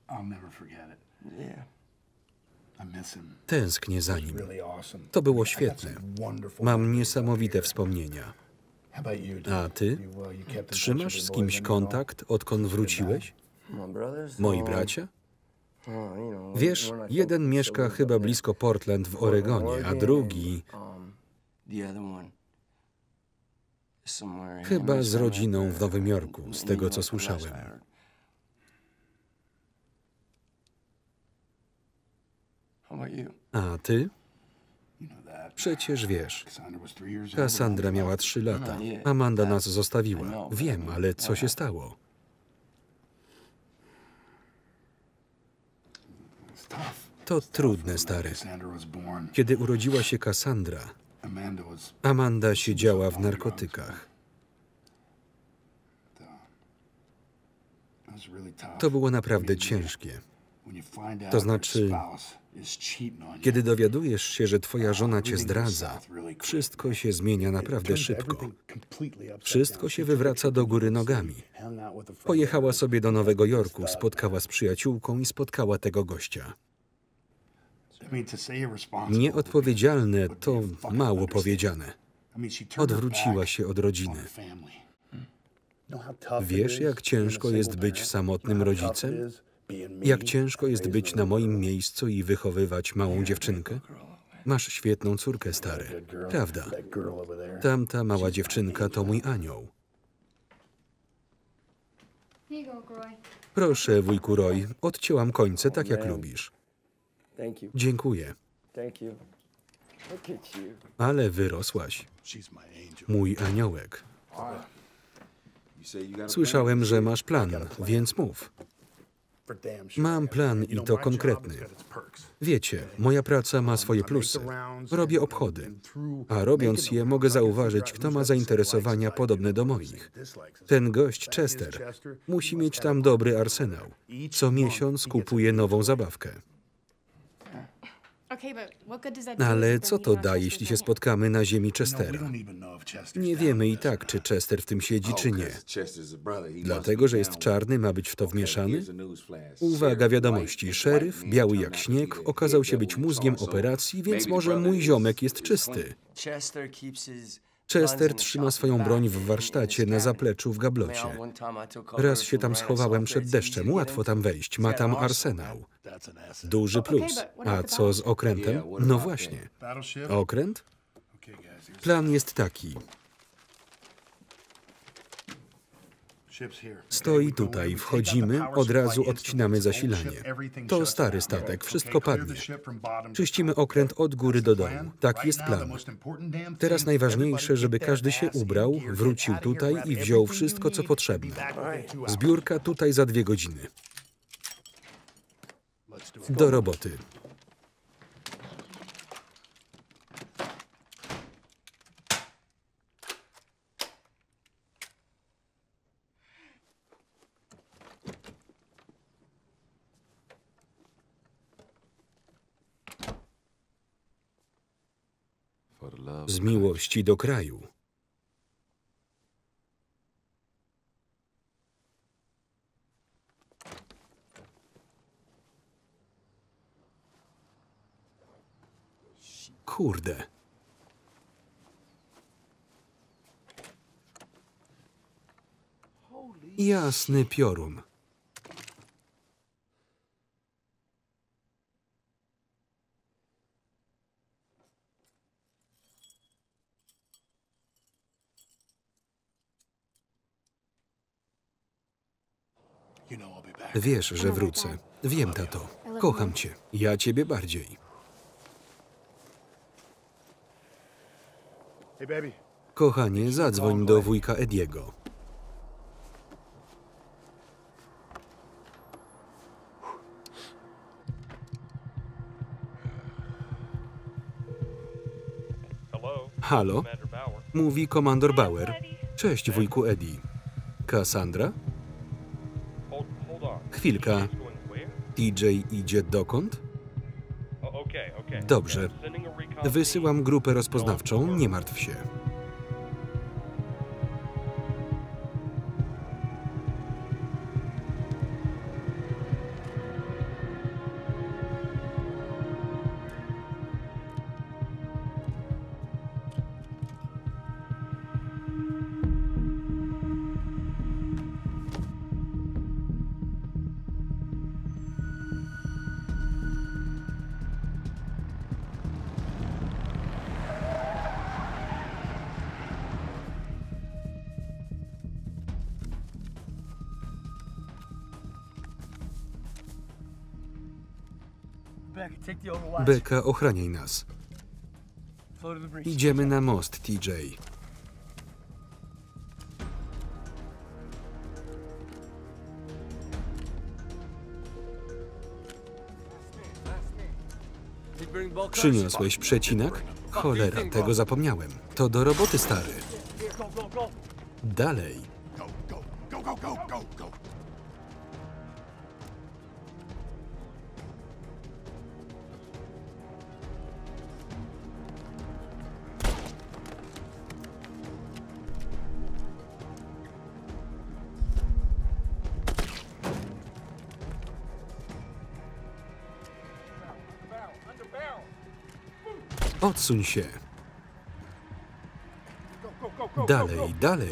Tęsknię za nim. To było świetne. Mam niesamowite wspomnienia. A ty? Trzymasz z kimś kontakt, odkąd wróciłeś? Moi bracia? Wiesz, jeden mieszka chyba blisko Portland w Oregonie, a drugi... Chyba z rodziną w Nowym Jorku, z tego co słyszałem. A ty? Przecież wiesz. Cassandra miała trzy lata. Amanda nas zostawiła. Wiem, ale co się stało? To trudne, stary. Kiedy urodziła się Cassandra, Amanda siedziała w narkotykach. To było naprawdę ciężkie. To znaczy, kiedy dowiadujesz się, że twoja żona cię zdradza, wszystko się zmienia naprawdę szybko. Wszystko się wywraca do góry nogami. Pojechała sobie do Nowego Jorku, spotkała z przyjaciółką i spotkała tego gościa. Nieodpowiedzialne to mało powiedziane. Odwróciła się od rodziny. Wiesz, jak ciężko jest być samotnym rodzicem? Jak ciężko jest być na moim miejscu i wychowywać małą dziewczynkę? Masz świetną córkę, stary. Prawda. Tamta mała dziewczynka to mój anioł. Proszę, wujku Roy, odcięłam końce tak, jak lubisz. Dziękuję. Ale wyrosłaś. Mój aniołek. Słyszałem, że masz plan, więc mów. Mam plan i to konkretny. Wiecie, moja praca ma swoje plusy. Robię obchody. A robiąc je, mogę zauważyć, kto ma zainteresowania podobne do moich. Ten gość, Chester, musi mieć tam dobry arsenał. Co miesiąc kupuje nową zabawkę. Ale co to da, jeśli się spotkamy na ziemi Chestera? Nie wiemy i tak, czy Chester w tym siedzi, czy nie. Dlatego, że jest czarny, ma być w to wmieszany? Uwaga, wiadomości. Szeryf, biały jak śnieg, okazał się być mózgiem operacji, więc może mój ziomek jest czysty. Chester trzyma swoją broń w warsztacie na zapleczu w gablocie. Raz się tam schowałem przed deszczem. Łatwo tam wejść. Ma tam arsenał. Duży plus. A co z okrętem? No właśnie. Okręt? Plan jest taki. Stoi tutaj, wchodzimy, od razu odcinamy zasilanie. To stary statek, wszystko padnie. Czyścimy okręt od góry do dołu. Tak jest plan. Teraz najważniejsze, żeby każdy się ubrał, wrócił tutaj i wziął wszystko, co potrzebne. Zbiórka tutaj za dwie godziny. Do roboty. Z miłości do kraju. Kurde. Jasny piorun. Wiesz, że wrócę. Wiem, tato. Kocham cię. Ja ciebie bardziej. Kochanie, zadzwoń do wujka Ediego. Halo? Mówi komandor Bauer. Cześć, wujku Eddie. Cassandra? Chwilka. T J idzie dokąd? Dobrze. Wysyłam grupę rozpoznawczą, nie martw się. Beka, ochraniaj nas. Idziemy na most, T J. Przyniosłeś przecinak? Cholera, tego zapomniałem. To do roboty, stary. Dalej. Odsuń się. Dalej, dalej.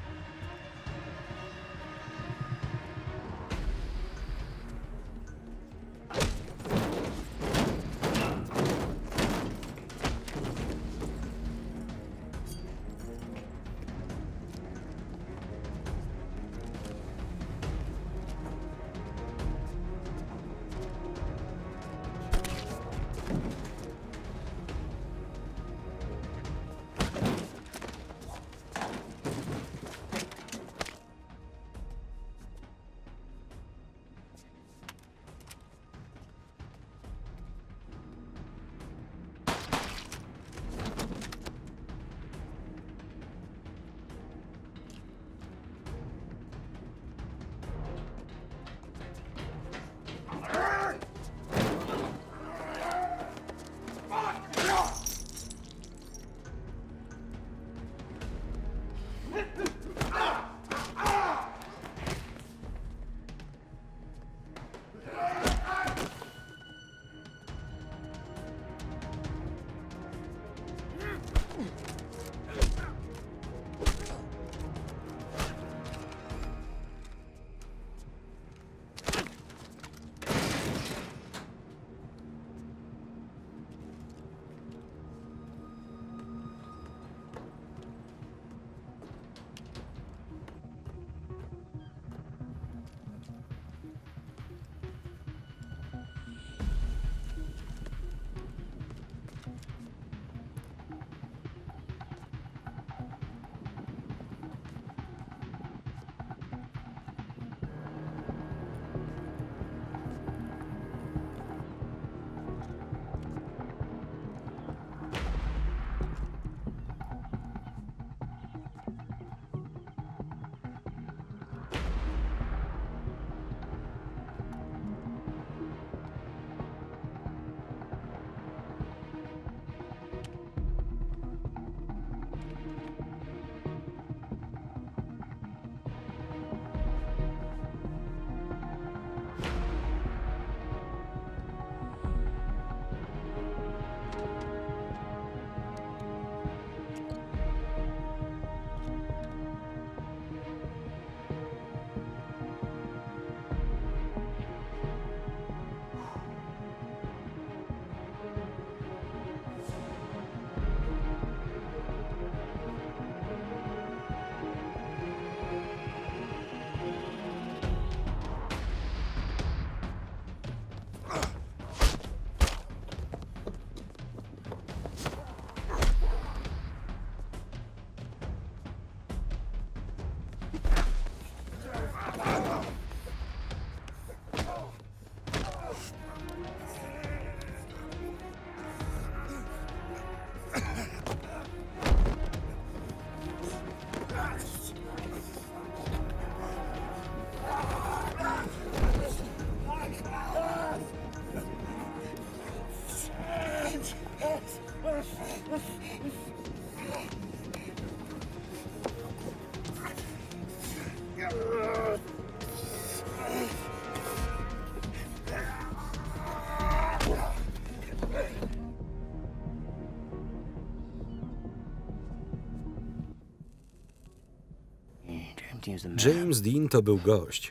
James Dean to był gość.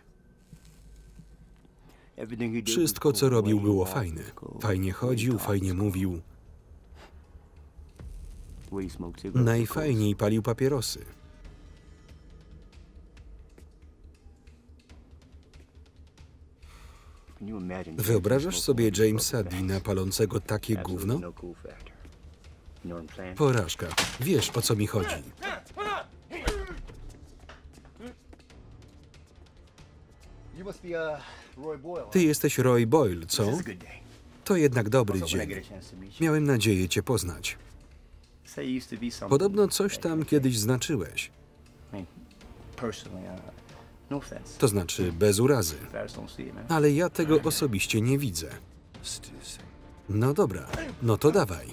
Wszystko, co robił, było fajne. Fajnie chodził, fajnie mówił. Najfajniej palił papierosy. Wyobrażasz sobie Jamesa Deana palącego takie gówno? Porażka. Wiesz, o co mi chodzi. Ty jesteś Roy Boyle, co? To jednak dobry dzień. Miałem nadzieję cię poznać. Podobno coś tam kiedyś znaczyłeś. To znaczy bez urazy. Ale ja tego osobiście nie widzę. No dobra, no to dawaj.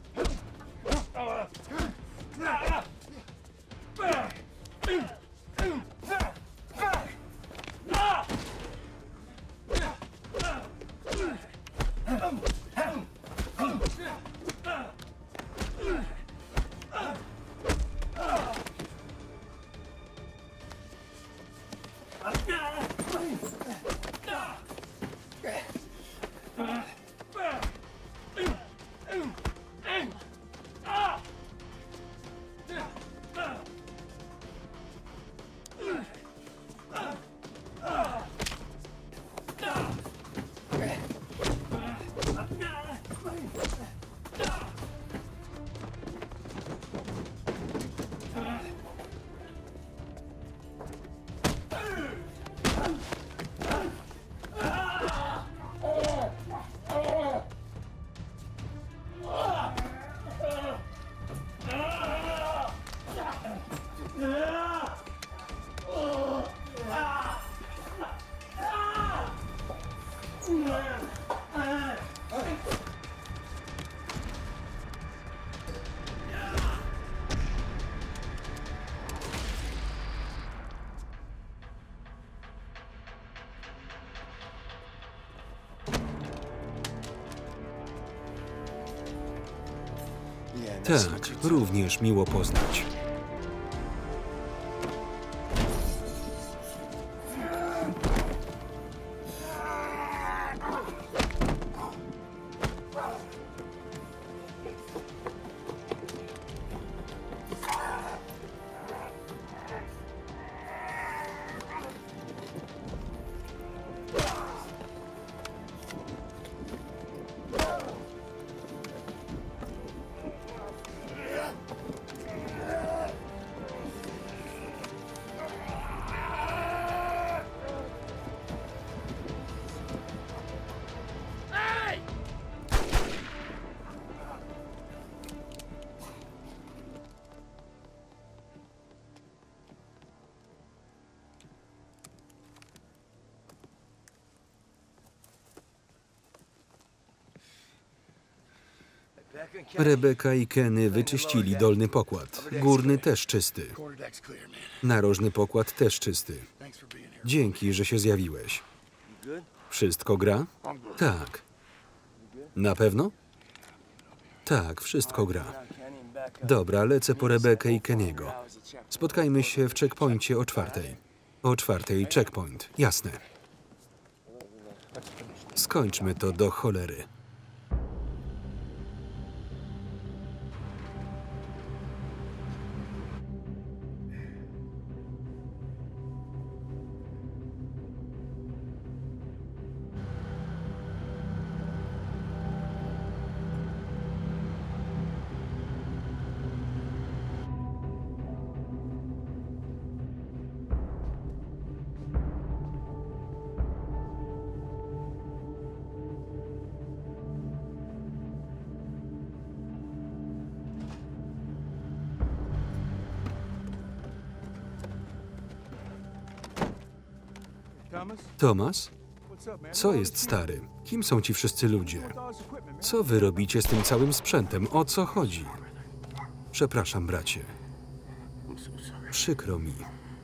Tak, również miło poznać. Rebeka i Kenny wyczyścili dolny pokład. Górny też czysty. Narożny pokład też czysty. Dzięki, że się zjawiłeś. Wszystko gra? Tak. Na pewno? Tak, wszystko gra. Dobra, lecę po Rebekę i Kenny'ego. Spotkajmy się w checkpoincie o czwartej. O czwartej checkpoint, jasne. Skończmy to do cholery. Thomas? Co jest, stary? Kim są ci wszyscy ludzie? Co wy robicie z tym całym sprzętem? O co chodzi? Przepraszam, bracie. Przykro mi.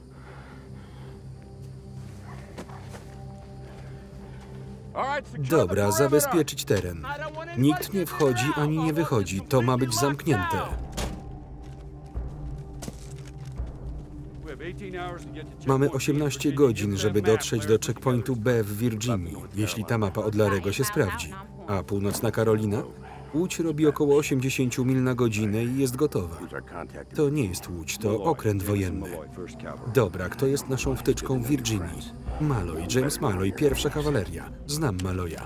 Dobra, zabezpieczyć teren. Nikt nie wchodzi ani nie wychodzi. To ma być zamknięte. Mamy osiemnaście godzin, żeby dotrzeć do checkpointu B w Virginii, jeśli ta mapa od Larego się sprawdzi. A północna Karolina? Łódź robi około osiemdziesiąt mil na godzinę i jest gotowa. To nie jest łódź, to okręt wojenny. Dobra, kto jest naszą wtyczką w Virginii? Malloy, James Malloy, pierwsza kawaleria. Znam Malloya.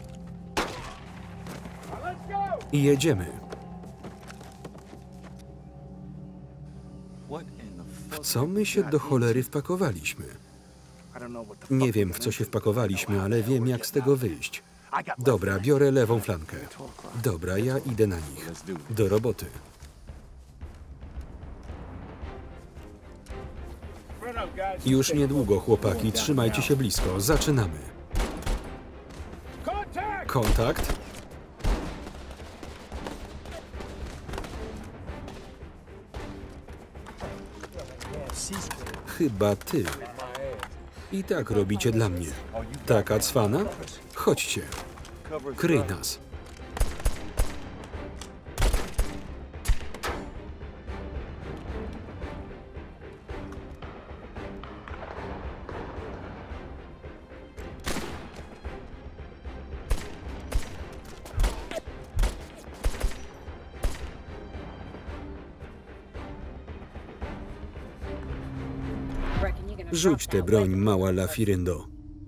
I jedziemy. W co my się do cholery wpakowaliśmy? Nie wiem, w co się wpakowaliśmy, ale wiem, jak z tego wyjść. Dobra, biorę lewą flankę. Dobra, ja idę na nich. Do roboty. Już niedługo, chłopaki. Trzymajcie się blisko. Zaczynamy. Kontakt. Chyba ty. I tak robicie dla mnie. Taka cwana? Chodźcie. Kryj nas. Rzuć tę broń, mała Lafiryndo.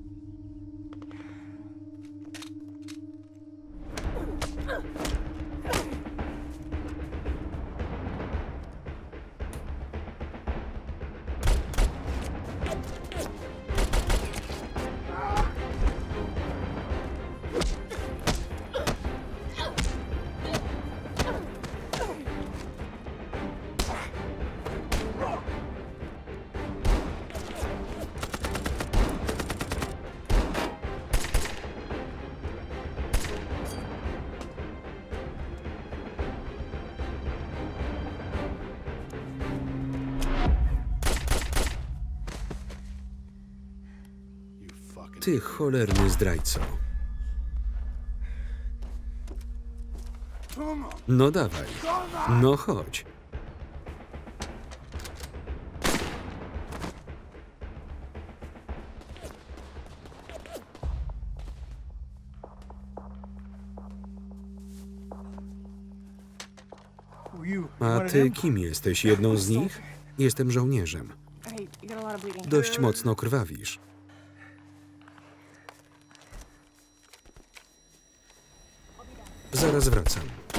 Ty cholerny zdrajco. No dawaj. No chodź. A ty kim jesteś? Jedną z nich? Jestem żołnierzem. Dość mocno krwawisz. Zaraz wracam.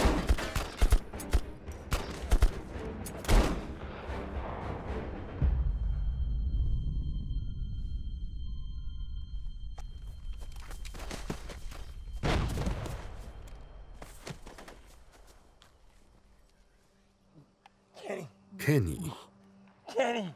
Kenny. Kenny.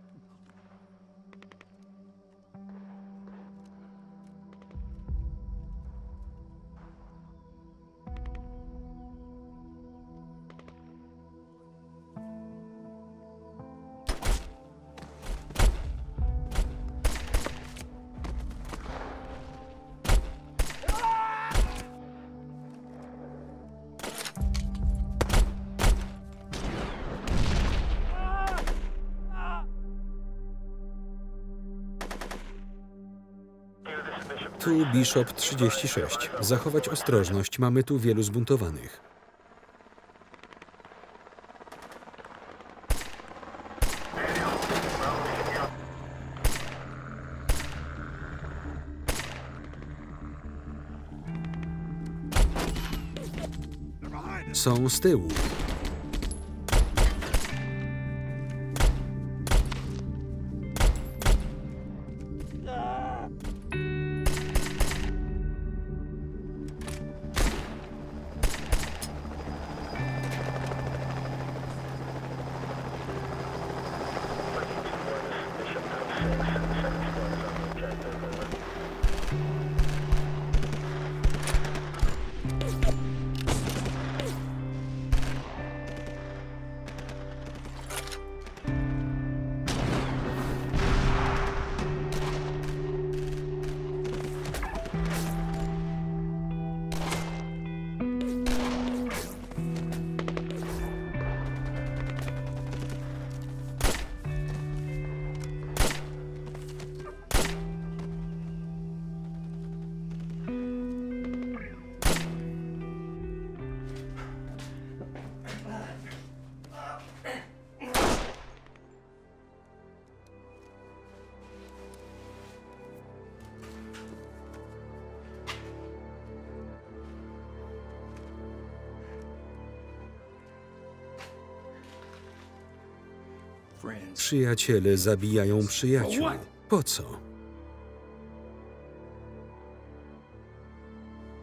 Tu Bishop trzydzieści sześć. Zachować ostrożność. Mamy tu wielu zbuntowanych. Są z tyłu. Przyjaciele zabijają przyjaciół. Po co?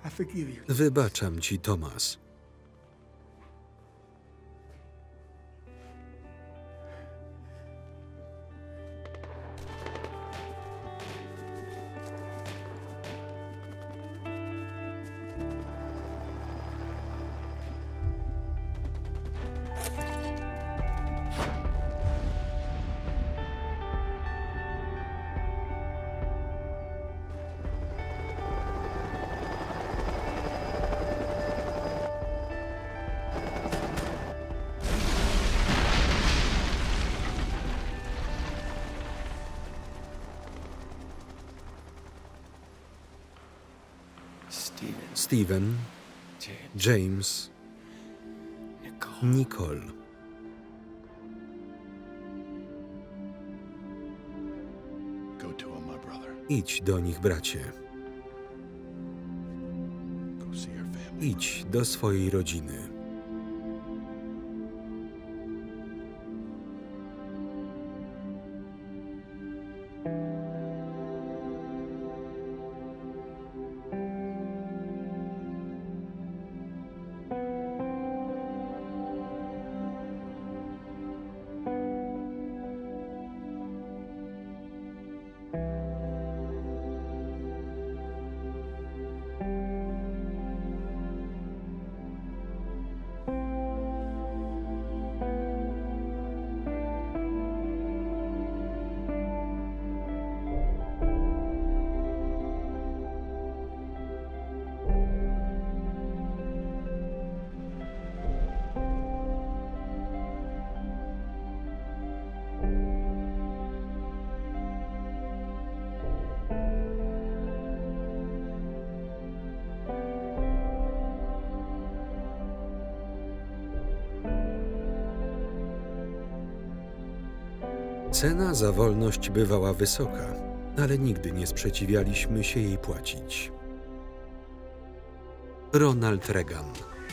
I forgive you. Wybaczam ci, Tomas. Steven, James, Nicole. Idź do nich, bracie. Idź do swojej rodziny. Cena za wolność bywała wysoka, ale nigdy nie sprzeciwialiśmy się jej płacić. Ronald Reagan.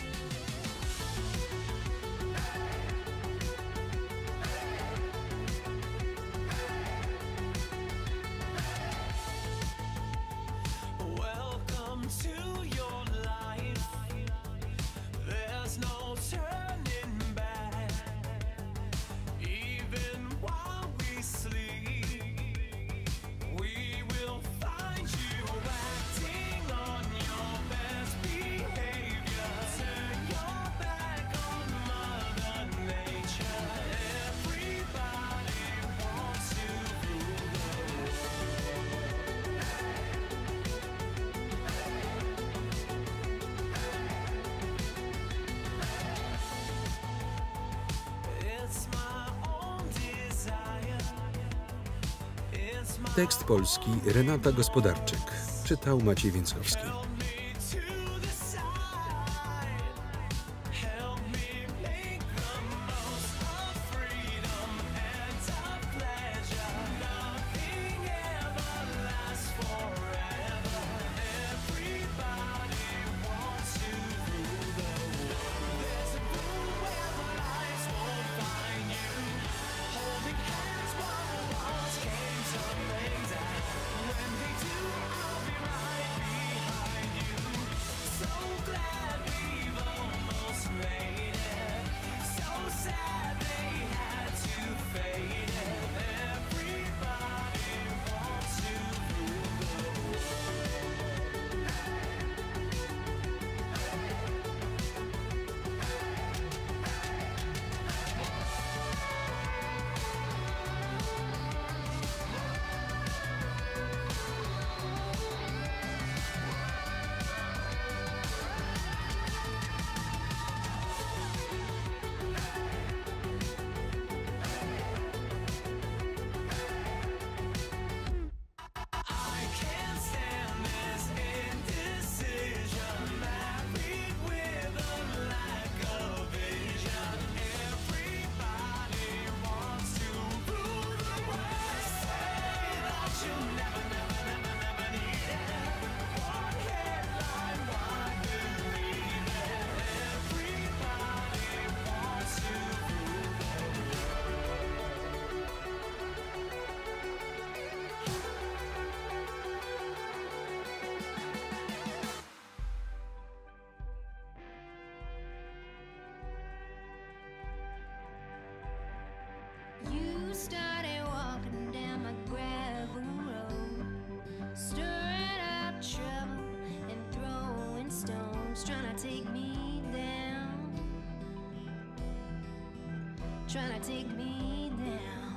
Tekst polski Renata Gospodarczyk. Czytał Maciej Więckowski. gravel road, stirring up trouble and throwing stones, trying to take me down, trying to take me down.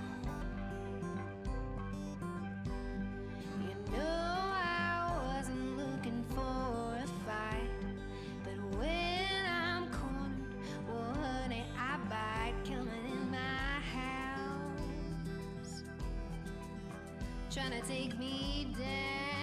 You know I wasn't looking for a fight, but when I'm cornered, well honey, I bite. Coming in my house, trying to take me down.